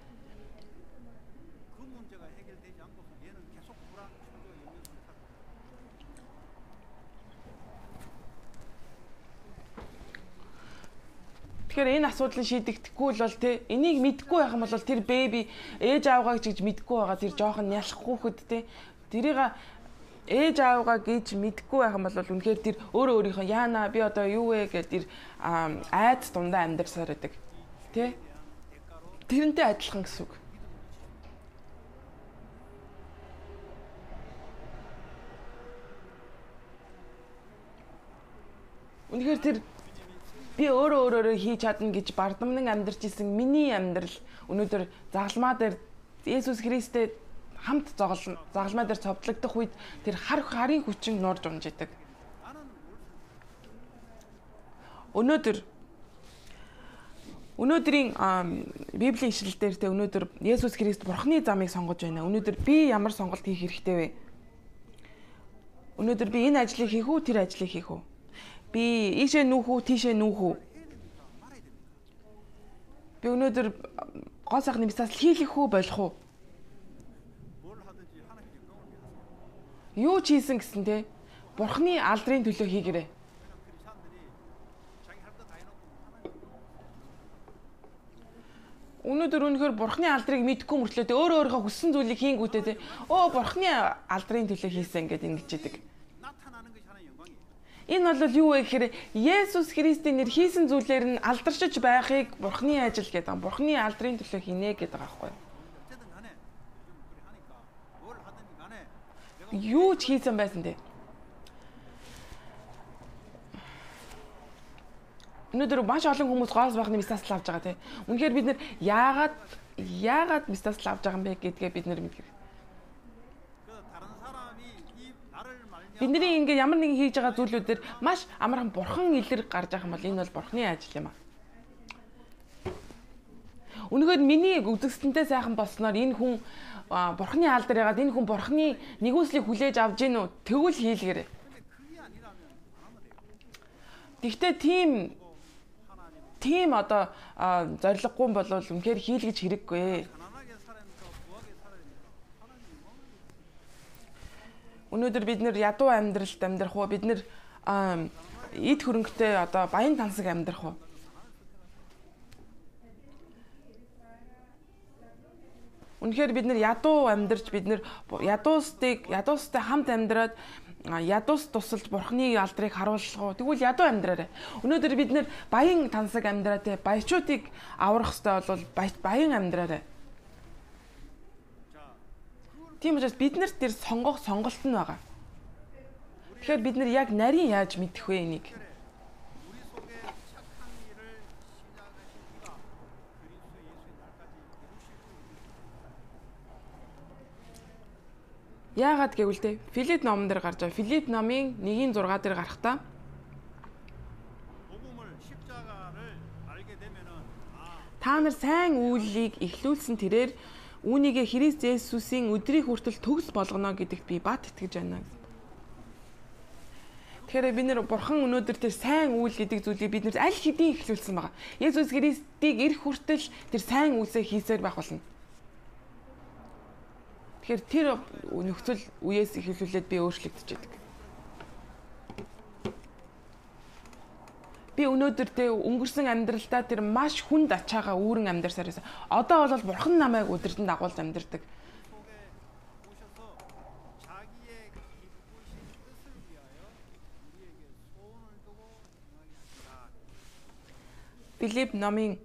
Тэгэхээр энэ асуудлыг шийдэгдэхгүй бол те энийг мэдгүй байх юм бол тэр беби ээж аавгаа гэж мэдгүй байгаа тэр жоохон нялхгүй хөд те тэрийг ээж аавгаа гэж мэдгүй байх юм бол үнэхээр тэр өөрөө өөрийнхөө яана би одоо юу вэ гэдэг тэр айц дундаа амьдарсаар байдаг те тэрнтэй адилхан гэсэн үг. Үнэхээр тэр би өөрөө хийж чадна гэж бардамнан амьдарч исэн миний амьдрал өнөөдөр загалмаа дээр Есүс Христтэй хамт загалмаа дээр цовдлогдох үед тэр харын хүчин нуурж унжидаг. Өнөөдрийн Библийн ишлэл дээр те өнөөдөр Есүс Христ Бурхны замыг сонгож байна. Өнөөдөр би ямар сонголт хийх хэрэгтэй вэ? Өнөөдөр би энэ ажлыг хийх үү, тэр ажлыг хийх үү? Би ийшээ нүүх үү, тийшээ нүүх үү? Би өнөөдөр гол сайхны бисаас хийх үү, болох уу? Юу ч хийсэн гэсэн те Бурхны алдрын төлөө хийгээрэй. Өнөөдөр Бурхны алдрыг мэдгүй мөртлөө те өөрөө хүссэн зүйлийг хийнгүүтээ те Бурхны алдрын төлөө хийсэн гэдээ ингэж яадаг. Энэ бол юу вэ гэхээр Есүс Христийн нэр хийсэн зүйлээр нь алдаршиж байхыг Бурхны ажил гэдэг юм. Бурхны алдрын төлөө хийнэ гэдэг байгаа байхгүй юу? Юу ч хийсэн байсан те. Өнөөдөр маш олон хүмүүс гоос байхны мистас авч байгаа те. Үнэхээр бид нэр яагаад мистас авч байгаа юм бэ гэдгээ бид нэр мэдгэр. Бидний ингээд ямар нэгэн хийж байгаа зүйлүүдээр маш амархан Бурхан илэр гарч байгаа юм бол энэ бол Бурханы ажил юм аа. Үнэхээр миний үзэгсэнтэй сайхан болсноор энэ хүн Бурханы алдар ягаад энэ хүн Бурханы нэгүслийг хүлээж авж гин үү? Тэгвэл хийлгэрэй. Тэгвэл тийм одоо зориггүй бол үнэхээр хийлгэж хэрэггүй. Өнөөдөр бид нэр ядуу амьдралд амьдрах уу? Бид нэр эд хөрөнгөтэй одоо баян тансаг амьдрах уу? Үнэхээр бид нэр ядуу амьдарч бид нэр ядуустай хамт амьдраад ядуус тусалж Бурхны алдрыг харуулах уу? Тэгвэл ядуу амьдраарай. Өнөөдөр бид нэр баян тансаг амьдраа те баячуудыг аврах хэрэгтэй бол баян амьдраарай. Тийм учраас биднэрт тэр сонгох сонголт нь байгаа. Тэгэхээр бид нар яг нарийн яаж мэдэх вэ энийг? 우리 속에 착한 일을 시작하신 이가 그리스도 예수의 날까지 이루실 줄 Яагаад гэвэл те Филипп номон дээр гарч байгаа. Филипп номын 1:6 дээр гарахдаа 복음을 십자가를 알게 되면은 та нар сайн үйлийг эхлүүлсэн тэрээр үүнийгээ Христ Есүсийн өдрийг хүртэл төгс болгоно гэдэгт би бат итгэж байна гэсэн. Тэгэхээр бид нэр бурхан өнөөдөр тэр сайн үйл гэдэг зүйлийг бид нэр аль хэдийн эхлүүлсэн байгаа. Есүс Христийг ирэх хүртэл тэр сайн үйлсээ хийсээр байх болно. Тэгэхээр тэр нөхцөл үеэс эхлүүлээд би өөрчлөгдөж байдаг. Би өнөөдөр тэ өнгөрсөн амьдралдаа тэр маш хүнд ачаагаа үүрэн амьдарсаар байсан. Одоо бол бурхан намайг өдөртөнд дагуулж амьдардаг. 속에 오셔서 자기의 기쁘신 뜻을 위하여 우리에게 소원을 두고 행하게 하시라. Филипп номын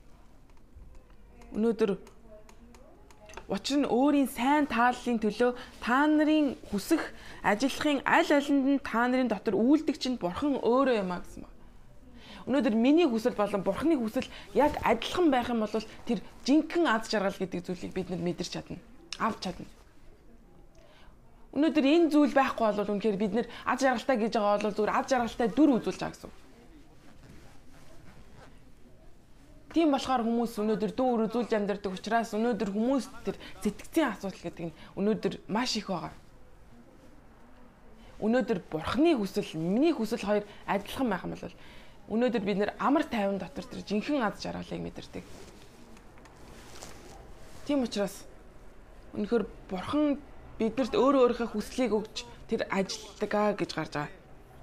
өнөөдөр учир нь өөрийн сайн тааллын төлөө та нарын хүсэх ажиллахын аль алинд нь та нарын дотор үйлдэгч нь бурхан өөрөө юм а гэсэн ба. Өнөөдөр миний хүсэл болон бурханы хүсэл яг адилхан байх юм бол тэр жинхэнэ аз жаргал гэдэг зүйлийг бид нар мэдэрч чадна. Авч чадна. Өнөөдөр энэ зүйл байхгүй бол үнэхээр бид нар аз жаргалтай гэж байгаа бол зүгээр аз жаргалтай дүр үзүүлж байгаа гэсэн. Тийм болохоор хүмүүс өнөөдөр дүр үзүүлж амьдардаг учраас өнөөдөр хүмүүс тэр сэтгцийн асуудал гэдэг нь өнөөдөр маш их байгаа. Өнөөдөр бурханы хүсэл, миний хүсэл хоёр адилхан байх юм бол өнөөдөр бид нэр амар тайван дотор тэр жинхэнэ аз жаргалыг мэдэрдэг. Тийм учраас үнэхээр бурхан биднэрт өөрийнхөө хүслийг өгч тэр ажилтгаа гэж гарч байгаа.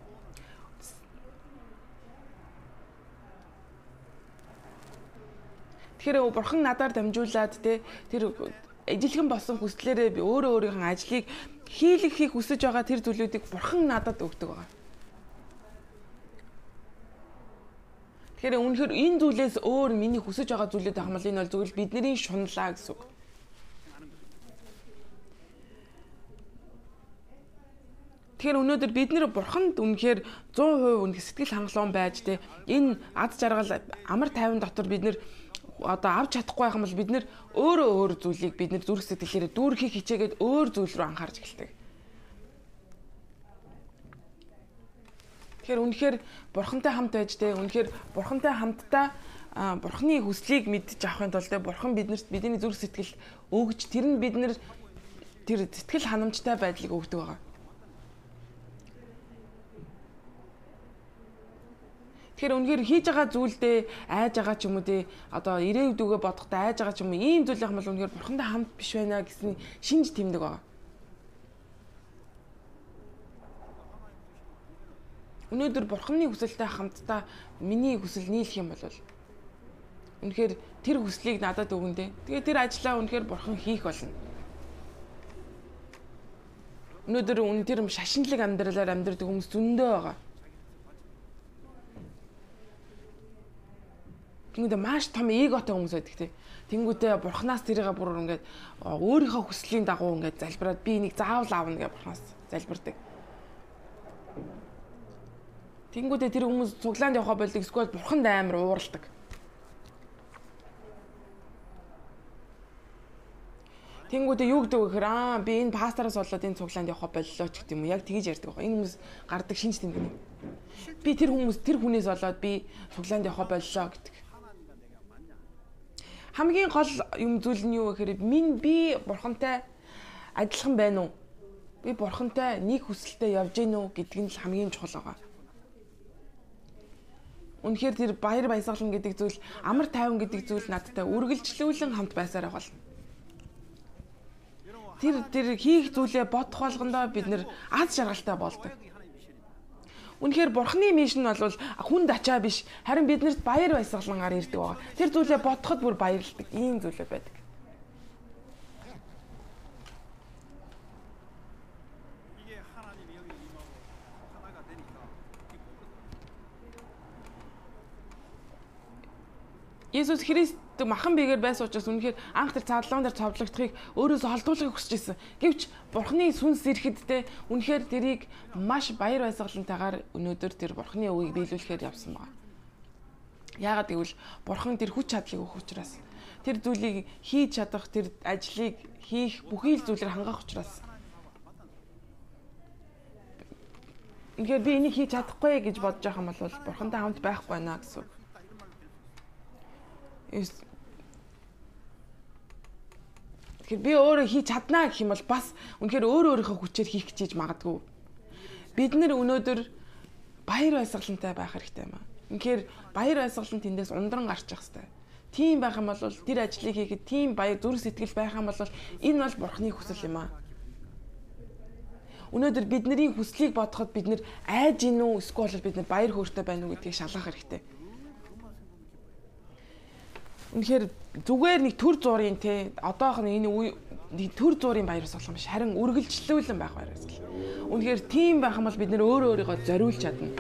Тэгэхээр бурхан надаар дамжуулаад тэр ижилхэн болсон хүслээрээ би өөрийнхөө ажлыг хийх хүсэж байгаа тэр зүйлүүдийг бурхан надад өгдөг байгаа. Тэгэхээр үнэхээр энэ зүйлээс өөр миний хүсэж байгаа зүйлүүд байх юм бол энэ бол зөвхөн бидний шунлаа гэсэн үг. Тэгэхээр өнөөдөр бид нэр бурханд үнэхээр 100% үнэ сэтгэл хангалуун байж тэ энэ аз жаргал амар тайван дотор бид нэр одоо авч чадахгүй байх юм бол бид нэр өөр зүйлийг бид нэр зүрх сэтгэлээрээ дүүрхийг хичээгээд өөр зүйл рүү анхаарч эхэлдэг. Тэгэхээр үнэхээр бурхантай хамт байж тэ үнэхээр бурхантай хамтдаа бурханы хүслийг мэдж авахын тулд бурхан биднэрт бидний зүрх сэтгэл өгж тэр нь бид нэр тэр сэтгэл ханамжтай байдлыг өгдөг байгаа. Тэгэхээр үнэхээр хийж байгаа зүйлдээ айж байгаа ч юм уу те одоо ирээдүгөө бодохдоо айж байгаа ч юм уу ийм зүйл юм бол үнэхээр бурхантай хамт биш байна гэсэн шинж тэмдэг байгаа. Өнөөдөр бурханы хүсэлтэй хамтдаа миний хүсэл нийлэх юм бол үнэхээр тэр хүслийг надад өгөн те. Тэгээ тэр ажлаа үнэхээр бурхан хийх болно. Өнөөдөр тэр шашинлаг амьдралаар амьдардаг хүмүүс зөндөө байгаа. Тэнгүүдээ маш том эготой хүмүүс байдаг те. Тэнгүүдээ бурханаас тэрийгээ бүр ингээд өөрийнхөө хүслийн дагуу ингээд залбираад би энийг заавал аавна гэж бурханаас залбирдаг. Тэнгүүдээ тэр хүмүүс цуглаанд явахаа болдог эсвэл бурханд амар уурладаг. Тэнгүүдээ юу гэдэг вэ гэхээр би энэ пастораас болоод энэ цуглаанд явахаа боллоо ч гэдэг юм уу. Яг тэгж ярьдаг байгаа. Энэ хүмүүс гардаг шинж тэмдэг юм. Би тэр хүнээс болоод би цуглаанд явахаа боллоо гэдэг. Хамгийн гол юм зүйл нь юу гэхээр би бурхантай адилхан байна уу? Би бурхантай нэг хүсэлтэд явж гин үү гэдг нь л хамгийн чухал байгаа. Үнэхээр тэр баяр баясгалан гэдэг зүйл, амар тайван гэдэг зүйл надтай үргэлжлүүлэн хамт байсаар болно. Тэр хийх зүйлээ бодох болгондоо бид нэр аз жаргалтай болдог. Үнэхээр бурхны мишн нь бол хүнд ачаа биш, харин биднэрт баяр баясгалангаар ирдэг байгаа. Тэр зүйлээ бодоход бүр баярлдаг. Ийм зүйлээ байдаг. Есүс Христ махан биеэр байсан учраас үнэхээр анх тэр цаадлан дээр цовдлогдохыг өөрөөсөө холдуулахыг хүсэж байсан. Гэвч Бурхны сүнс ирэхэд үнэхээр тэрийг маш баяр баясгалантайгаар өнөөдөр тэр Бурхны үгийг биелүүлэхээр явсан байна. Яагаад гэвэл Бурхан тэр хүч чадлыг өгөх учраас, тэр зүйлийг хийж чадах, тэр ажлыг хийх бүхий л зүйлээр хангах учраас. Ингээд би энийг хийж чадахгүй гэж бодож байгаа юм бол Бурхантай хамт байхгүй байна гэсэн. Тэгэхээр би өөрөө хийж чаднаа гэх юм бол бас үнэхээр өөрийнхөө хүчээр хийх гэж магадгүй. Бид нэр өнөөдөр баяр баясгалантай байх хэрэгтэй юм аа. Үнэхээр баяр баясгалан тэндээс ундран гарч явах хэрэгтэй. Тийм байх юм бол тэр ажлыг хийхэд тийм баяр зүрх сэтгэл байх юм бол энэ бол Бурхны хүсэл юм аа. Өнөөдөр бидний хүслийг бодоход бид нэр айж гин үү эсвэл бид нар баяр хөөртэй байна уу гэдгийг шалгах хэрэгтэй. Үнэхээр зүгээр нэг төр зургийн те одоох нь энэ үе төр зургийн баяр баясгал биш харин үргэлжлүүлэн байх баяр баясгал. Үнэхээр тийм байх юм бол бид нэр өөрийгөө зориулж чадна.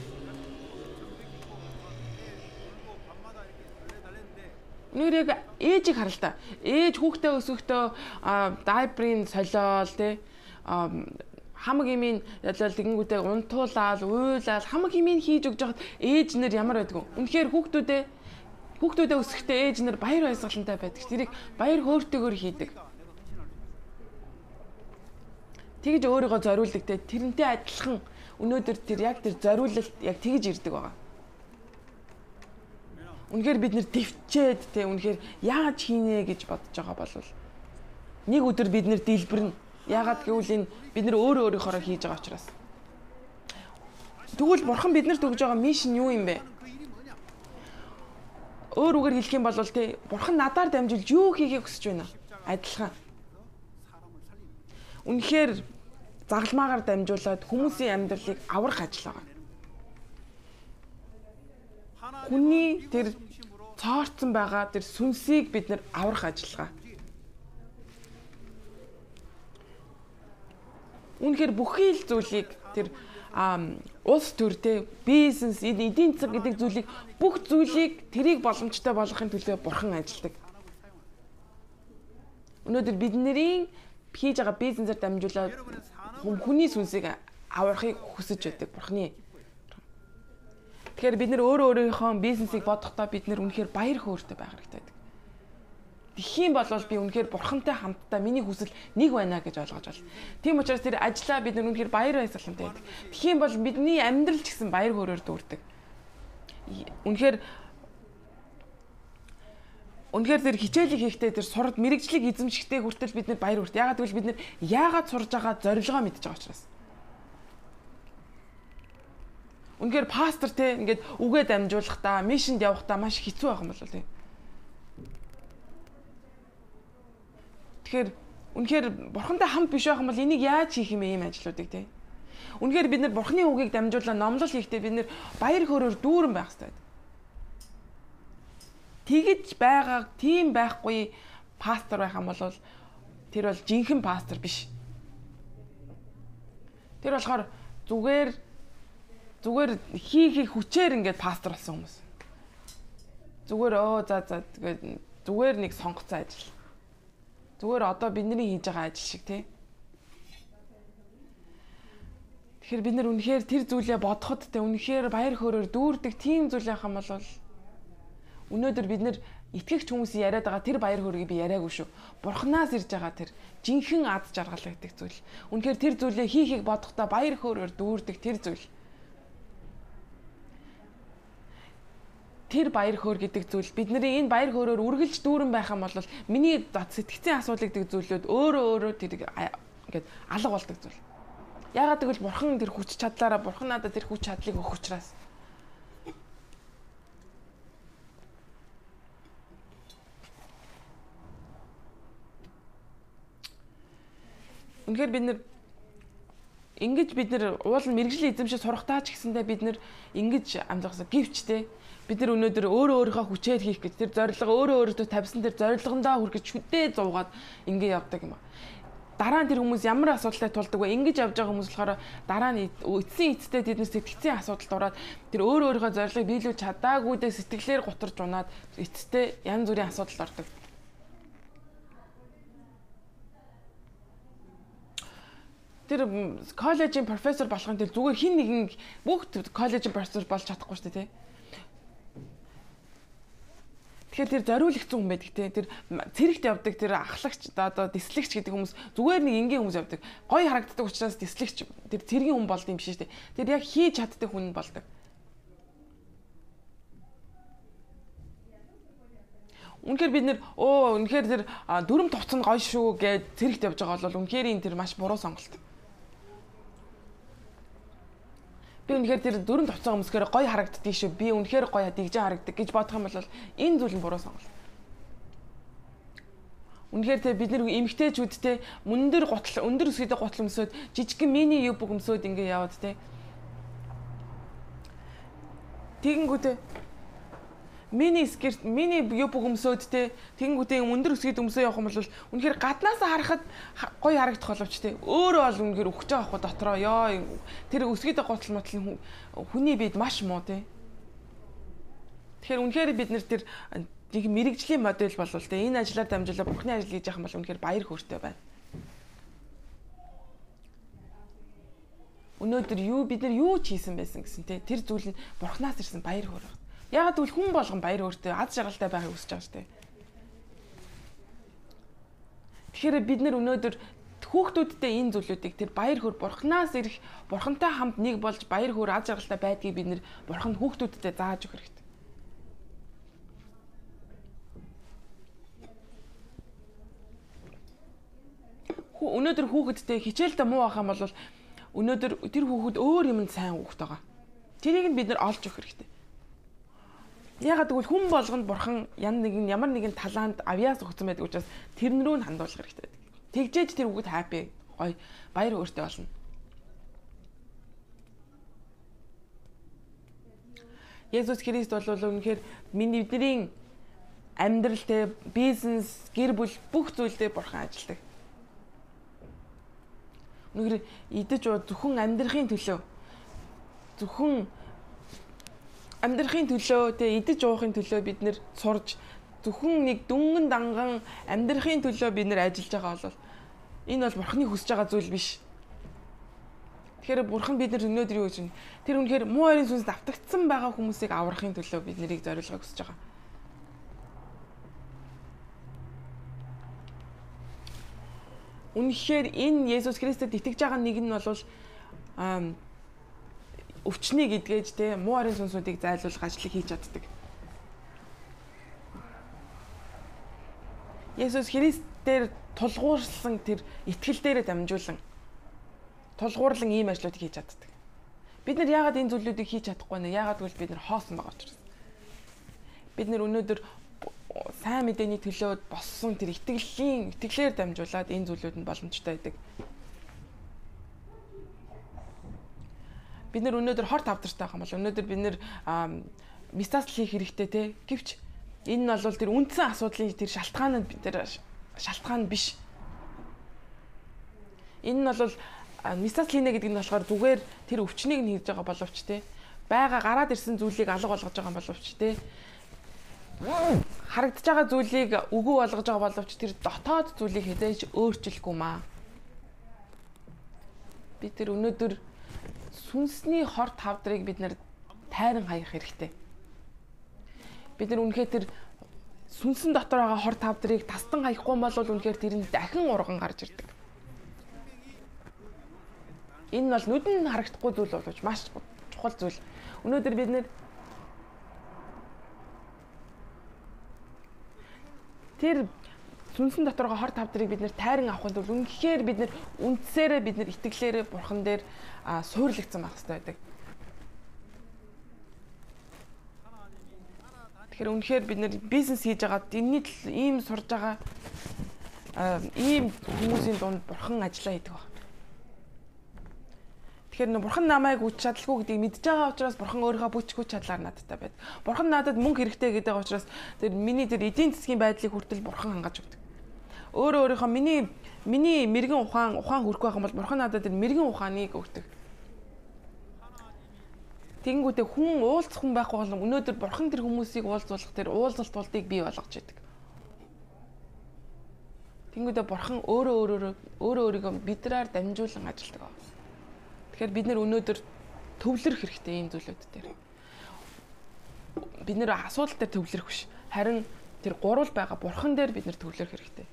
Нүрэг ээжийг харал та. Ээж хүүхдээ өсгөхдөө дайперын солиол те хамаг имийн ялал тэгэнгүүтээ унтуулаад уйлаад хамаг имийн хийж өгж байхад ээж нэр ямар байдгүй. Үнэхээр хүүхдүүдээ өсгөхдөө ээж нэр баяр баясгалантай байдаг. Тэрийг баяр хөөртэйгээр хийдэг. Тэгж өөрийгөө зориулдаг те тэрнтэй адилхан өнөөдөр тэр яг тэр зориулалт яг тэгж ирдэг байгаа. Үнэхээр бид нэр төвчээд те үнэхээр яаж хийнэ гэж бодож байгаа бол нэг өдөр бид нэр дэлбэрнэ. Яагаад гэвэл энэ бид нэр өөрийнхоороо хийж байгаа учраас. Тэгвэл Бурхан биднэрт өгж байгаа мишн юу юм бэ? Өөр үгээр хэлэх юм бол те Бурхан надаар дамжуулж юу хийхийг хүсэж байна? Адилхан. Үнэхээр загалмаагаар дамжуулаад хүмүүсийн амьдралыг аврах ажил байгаа. Хүний тэр цоорцсон байгаа тэр сүнсийг бид нэр аврах ажиллагаа. Үнэхээр бүхий л зүйлийг тэр улс төртэй бизнес эдийн засаг гэдэг зүйлийг бүх зүйлийг тэрийг боломжтой болгохын төлөө Бурхан ажилладаг. Өнөөдөр бидний хийж байгаа бизнесээр дамжуулаад хүний сүнсийг аврахыг хүсэж байдаг Бурханы. Тэгэхээр бид нэр өөрийнхөө бизнесийг бодохдоо бид нэр үнэхээр баяр хөөртэй байх хэрэгтэй. Тэхийн бол би үнэхээр Бурхантай хамтдаа миний хүсэл нэг байна гэж ойлгож байна. Тийм учраас тэр ажлаа бид үнэхээр баяр баясгалантай байдаг. Тэхийн бол бидний амьдрал ч гэсэн баяр хөөрөөр дүүрдэг. Үнэхээр тэр хичээлийг хийхдээ тэр сурд мэрэгжлийг эзэмшихтэй хүртэл бид нэр баяр хөөртэй. Яагаад гэвэл бид нэр яагаад сурж байгаа зорилгоо мэдж байгаа учраас. Үнэхээр пастор те ингээд үгээ дамжуулахдаа, мишнд явахдаа маш хэцүү байх юм болов те. Тэгэхээр үнэхээр Бурхантай хамт биш байх юм бол энийг яаж хийх юм ийм ажлуудыг те. Үнэхээр бид нар Бурханы үгийг дамжуулаад номлол хийхдээ бид нар баяр хөөрөөр дүүрэн байх хэрэгтэй. Тэгж байгаа тийм байхгүй пастор байх юм бол тэр бол жинхэнэ пастор биш. Тэр болохоор зүгээр хийхийг хүчээр ингээд пастор болсон хүмүүс. Зүгээр тэгээд зүгээр нэг сонгоцсон ажил. Зүгээр одоо бидний хийж байгаа ажил шиг тий. Тэгэхээр бид нар үнэхээр тэр зүйлээ бодоход те үнэхээр баяр хөөрөөр дүүрдэг тийм зүйл байх юм бол өнөөдөр бид нар итгэгч хүмүүсийн яриад байгаа тэр баяр хөөргийг би яриаггүй шүү. Бурханаас ирж байгаа тэр жинхэнэ ад жаргал гэдэг зүйл. Үнэхээр тэр зүйлээ хийхийг бодохдоо баяр хөөрөөр дүүрдэг тэр зүйл. Тэр баяр хөөр гэдэг зүйл бидний энэ баяр хөөрөөр үргэлж дүүрэн байх юм бол миний сэтгцийн асуудал гэдэг зүйлүүд өөрөө тэр ингээд алга болдог зүйл. Яагаад гэвэл Бурхан тэр хүч чадлаараа Бурхан надад тэр хүч чадлыг өгөх учраас. Үнэхээр бид нар уул мэрэгжлийн эзэмшиж сурахтаа ч гэсэндээ бид нар ингэж амжихсан гэвчтэй бид нар өнөөдөр өөрийнхөө хүчээр хийх гэж тэр зорилго өөрөөдөө тавьсан тэр зорилгондоо хүрэхэд шүдээ зуугаад ингэ явдаг юм аа. дараа нь тэр хүмүүс ямар асуудалтай тулдаг вэ? Ингэж явж байгаа хүмүүс болохоор дараа нь эцсийн эцтэй тэд нар сэтгцийн асуудалд ороод тэр өөрийнхөө зорилгыг биелүүлж чадаагүйдээ сэтгэлээр гутарж унаад эцтэй янз бүрийн асуудалд ордог. Тэр коллежийн профессор болохын тулд зүгээр хин нэгэн бүх коллежийн профессор болж чадахгүй шүү дээ, тий. Тэгэхээр тэр зориулагдсан хүн байдаг те. Тэр цэрэгт явдаг тэр ахлагч одоо дислэгч гэдэг хүмүүс зүгээр нэг энгийн хүмүүс явдаг. Гоё харагддаг учраас дислэгч тэр цэргийн хүн болд юм биш үү те. Тэр яг хийж чаддаг хүн болдог. Үнэхээр бид нэр үнэхээр тэр дүрм товц нь гоё шүү гэж цэрэгт явж байгаа бол үнэхээр энэ тэр маш буруу сонголт. Би үнэхээр тэр дүрэн товцоо өмсгөр гоё харагддаг шүү. Би үнэхээр гоё дэгжээ харагддаг гэж бодох юм бол энэ зүйл нь буруу сонголт. Үнэхээр тэр бид нар эмгтээчүүдтэй өндөр өсгийтэй гутал өмсөд жижигхэн мини юу бүг өмсөд ингэ яваад те. Тэгэнгүүтээ мини юу бүг өмсөд те. Тэгэнгүүтээ өндөр өсгийд өмсөө явах юм бол үнэхээр гаднаасаа харахад гоё харагдах боловч те. Өөрөө бол үнэхээр өгч байгаа хгүй дотроо ёо тэр өсгийтэй гутал мотл хүний бид маш муу те. Тэгэхээр үнэхээр бид нэр тэр нэг мэрэгжлийн модель болвол те энэ ажлаар дамжуулаад Бурхны ажил хийж явах юм бол үнэхээр баяр хөөртэй байна. Өнөөдөр бид нар юу ч хийсэн байсан гэсэн те тэр зүйл нь Бурхнаас ирсэн баяр хөөр байна. Ягаад гэвэл хүн болгон баяр хөөртэй аз жаргалтай байхыг хүсэж байгаа шүү дээ. Тэгэхээр бид нар өнөөдөр хүүхдүүдтэй энэ зүйлүүдийг тэр баяр хөөр Бурхнаас ирэх Бурхантай хамт нэг болж баяр хөөр аз жаргалтай байдгийг бид нар Бурхан хүүхдүүдтэй зааж өгөх хэрэгтэй. Өнөөдөр хүүхэдтэй хичээлдээ муу байх юм бол өнөөдөр тэр хүүхэд өөр юмд сайн хүүхэд байгаа. Тэрийг нь бид нар олж өгөх хэрэгтэй. Ягаад гэвэл хүн болгонд Бурхан ямар нэгэн талаанд авьяас өгсөн байдаг учраас тэрнрүү нь хандуулах хэрэгтэй байдаг. Тэгжээж тэр хүүхэд хаппи гоё баяр хөөртэй болно. Есүс Христ бол үнэхээр бидний амьдралтэй, бизнес, гэр бүл бүх зүйлдээ Бурхан ажилладаг. Үнэхээр идэж уу зөвхөн амьдрахын төлөө тэ идэж уухын төлөө бид нэр сурж зөвхөн нэг дүнган данган амьдрахын төлөө бид нэр ажиллаж байгаа бол энэ бол Бурханы хүсэж байгаа зүйл биш. Тэгэхээр Бурхан бид нар өнөөдөр юу гэж байна? Тэр үнэхээр муу ойрын сүнс давтагдсан байгаа хүмүүсийг аврахын төлөө бид нарыг зориулахыг хүсэж байгаа. Үнэхээр энэ Есүс Христэд итгэж байгаа нэг нь бол өвчнийг эдгэж те муу арын сүнсүүдийг зайлуулах ажлыг хийж чаддаг. Есүс Христээр тулгуурсан тэр итгэл дээрээ дамжуулан тулгуурлан ийм ажлуудыг хийж чаддаг. Бид нар яагаад энэ зүйлүүдийг хийж чадахгүй нэ? Яагаад гэвэл бид нар хоосон байгаа учраас. Бид нар өнөөдөр сайн мэдээний төлөө боссон тэр итгэлээр дамжуулаад энэ зүйлүүд нь боломжтой байдаг. Бид нар өнөөдөр хорт авдартай байх юм бол өнөөдөр бид нар мистасл хийх хэрэгтэй те. Гэвч энэ нь бол тэр үндсэн асуудлын тэр шалтгаан биш. Энэ нь бол мистасл хийнэ гэдэг нь болохоор зүгээр тэр өвчнийг нь хийж байгаа боловч те. Бага гараад ирсэн зүйлийг алга болгож байгаа боловч те. Харагдаж байгаа зүйлийг үгүй болгож байгаа боловч тэр дотоод зүйлийг хэзээж өөрчлөхгүй маа. Бид тэр өнөөдөр сүнсний хорт хавдрыг бид нар тайран хаях хэрэгтэй. Бид нар үнэхээр тэр сүнсэн дотор байгаа хорт хавдрыг тастан хаяхгүй бол үнэхээр тэр нь дахин урган гарч ирдэг. Энэ бол нүдэнд харагдахгүй зүйл боловч маш чухал зүйл. Өнөөдөр бид нэр тэр сүнсэн дотор байгаа хорт хавдрыг бид нэр тайран авахын тулд үнэхээр бид нэр үндсээрээ бид нэр итгэлээрээ Бурхан дээр суурлагдсан байх хэрэгтэй байдаг. Тэгэхээр үнэхээр бид нэр бизнес хийж байгаа энэний ийм сурж байгаа ийм хүмүүсийн дунд Бурхан ажиллаа хийдэг байна. Тэгэхээр Бурхан намайг хүч чадалгүй гэдгийг мэдж байгаа учраас Бурхан өөрийнхөө бүч чадлаар надтай байдаг. Бурхан надад мөнгө хэрэгтэй гэдэг учраас тэр миний тэр эдийн засгийн байдлыг хүртэл Бурхан хангаж өгдөг. Өөрөө өөрийнхөө миний мэрэгэн ухаан хүрэх байх юм бол бурхан надад тэр мэрэгэн ухааныг өгдөг. Тэгэнгүүтээ хүн уулзах хүн байхгүй бол өнөөдөр бурхан тэр хүмүүсийг уулзуулах тэр уулзалтуудыг бий болгож байдаг. Тэгэнгүүтээ бурхан өөрийгөө бидрээр дамжуулан ажилтдаг. Тэгэхээр бид нэр өнөөдөр төвлөрөх хэрэгтэй ийм зүйлүүд дээр. Бид нэр асуудал дээр төвлөрөх биш. Харин тэр гурвал байгаа бурхан дээр бид нэр төвлөрөх хэрэгтэй.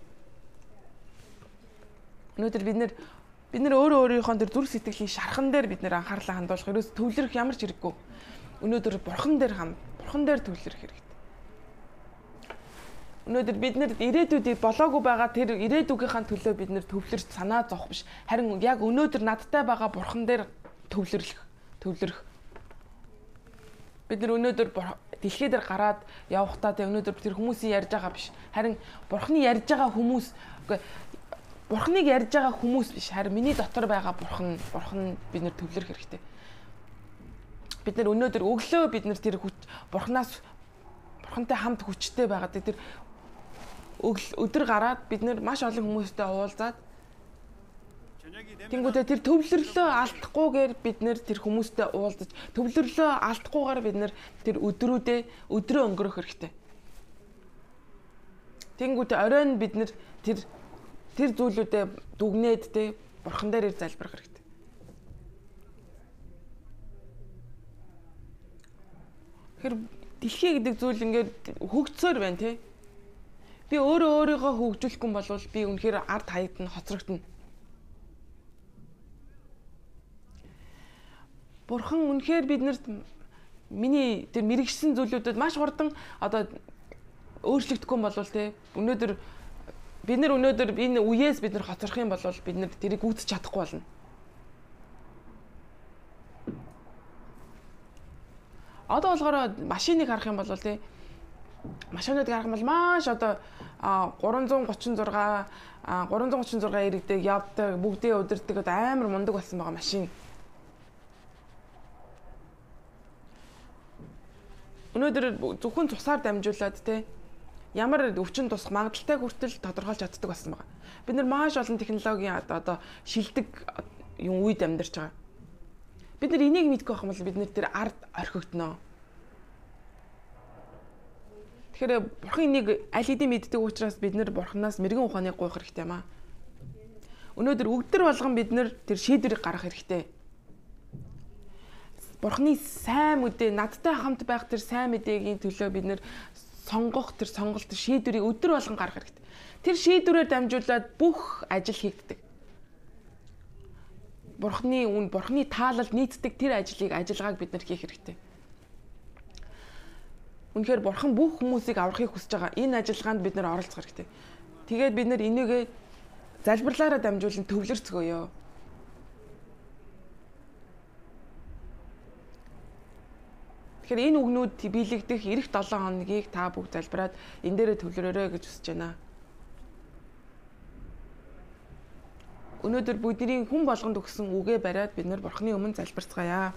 Өнөөдөр бид нэр өөрийнхөө тэр зүрх сэтгэлийн шархан дээр бид нэр анхаарлаа хандуулах ерөөс төвлөрөх ямар ч хэрэггүй. Өнөөдөр бурхан дээр төвлөрөх хэрэгтэй. Өнөөдөр бид нэр ирээдүйдээ болоогүй байгаа тэр ирээдүгийнхаа төлөө бид нэр төвлөрч санаа зовх биш. Харин яг өнөөдөр надтай байгаа бурхан дээр төвлөрөх. Бид нэр өнөөдөр дэлхий дээр гараад явахдаа тэ өнөөдөр тэр хүмүүсийн ярьж байгаа биш. Харин бурханы ярьж байгаа хүмүүс бурханыг ярьж байгаа хүмүүс биш. Харин миний дотор байгаа бурхан бид нэр төвлөрөх хэрэгтэй. Бид нэр өнөөдөр өглөө бид нэр тэр бурхантай хамт хүчтэй байгаад тэр өдөр гараад бид нэр маш олон хүмүүстэй уулзаад тэнгуүтээ тэр төвлөрлөө алдахгүйгээр бид нэр тэр хүмүүстэй уулзаж төвлөрлөө алдахгүйгээр бид нэр тэр өдрөө өнгөрөх хэрэгтэй. Тэнгуүтээ оройн бид нэр тэр зүйлүүдэд дүгнээд те бурхан дээр залбирах хэрэгтэй. Тэгэхээр дэлхий гэдэг зүйл ингээд хөгжсөөр байна те. Би өөрийгөө хөгжүүлэхгүй болвол би үнэхээр ард хаягдана, хоцрогдно. Бурхан үнэхээр биднэрт миний тэр мэрэгсэн зүйлүүдэд маш хурдан одоо өөрчлөгдөхгүй болвол те өнөөдөр бид нар өнөөдөр энэ үеэс бид нар хоцрох юм бол бид нар тэрийг үүсэж чадахгүй болно. Одоо болохоор машиныг харах юм бол тий машинуудыг харах юм бол маш одоо 336 иргэдэг явдаг бүгдээ удирддаг амар мундаг болсон байгаа машин. Өнөөдөр зөвхөн цусаар дамжуулаад тий ямар өвчин тусах магадaltaй хүртэл тодорхойлж чаддаг болсон байна. Бид нар маш олон технологийн одоо шилдэг юм үед амьдарч байгаа. Бид нар энийг мэдгүй байх юм бол бид нар тэр ард орхигдно. Тэгэхээр бурхан энийг аль хэдийн мэддэг учраас бид нар бурханаас мэрэгэн ухааныг гуйх хэрэгтэй юм аа. Өнөөдөр өдөр болгон бид нар тэр шийдвэрийг гаргах хэрэгтэй. Бурханы сайн мэдээ надтай хамт байх тэр сайн мэдээгийн төлөө бид нар сонгох тэр сонголт шийдвэрийг өдөр болгон гаргах хэрэгтэй. Тэр шийдвэрээр дамжуулаад бүх ажил хийгддэг. Бурханы таалалд нийцдэг тэр ажиллагааг бид нар хийх хэрэгтэй. Үнэхээр бурхан бүх хүмүүсийг аврахыг хүсэж байгаа. Энэ ажиллагаанд бид нар оролцох хэрэгтэй. Тэгээд бид нар энийгээ залбирлаараа дамжуулан төвлөрцгөөё. Тэгэхээр энэ үгнүүд биелэгдэх эх 7 хоногийг та бүгд залбираад энэ дээрээ төвлөрөөрэй гэж хүсэж байна. Өнөөдөр бидний хүн болгонд өгсөн үгээ бариад бид нар бурханы өмнө залбирцгаая.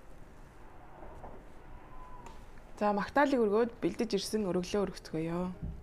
За магтаалыг өргөөд бэлдэж ирсэн өргөлөө өргөцгөөё.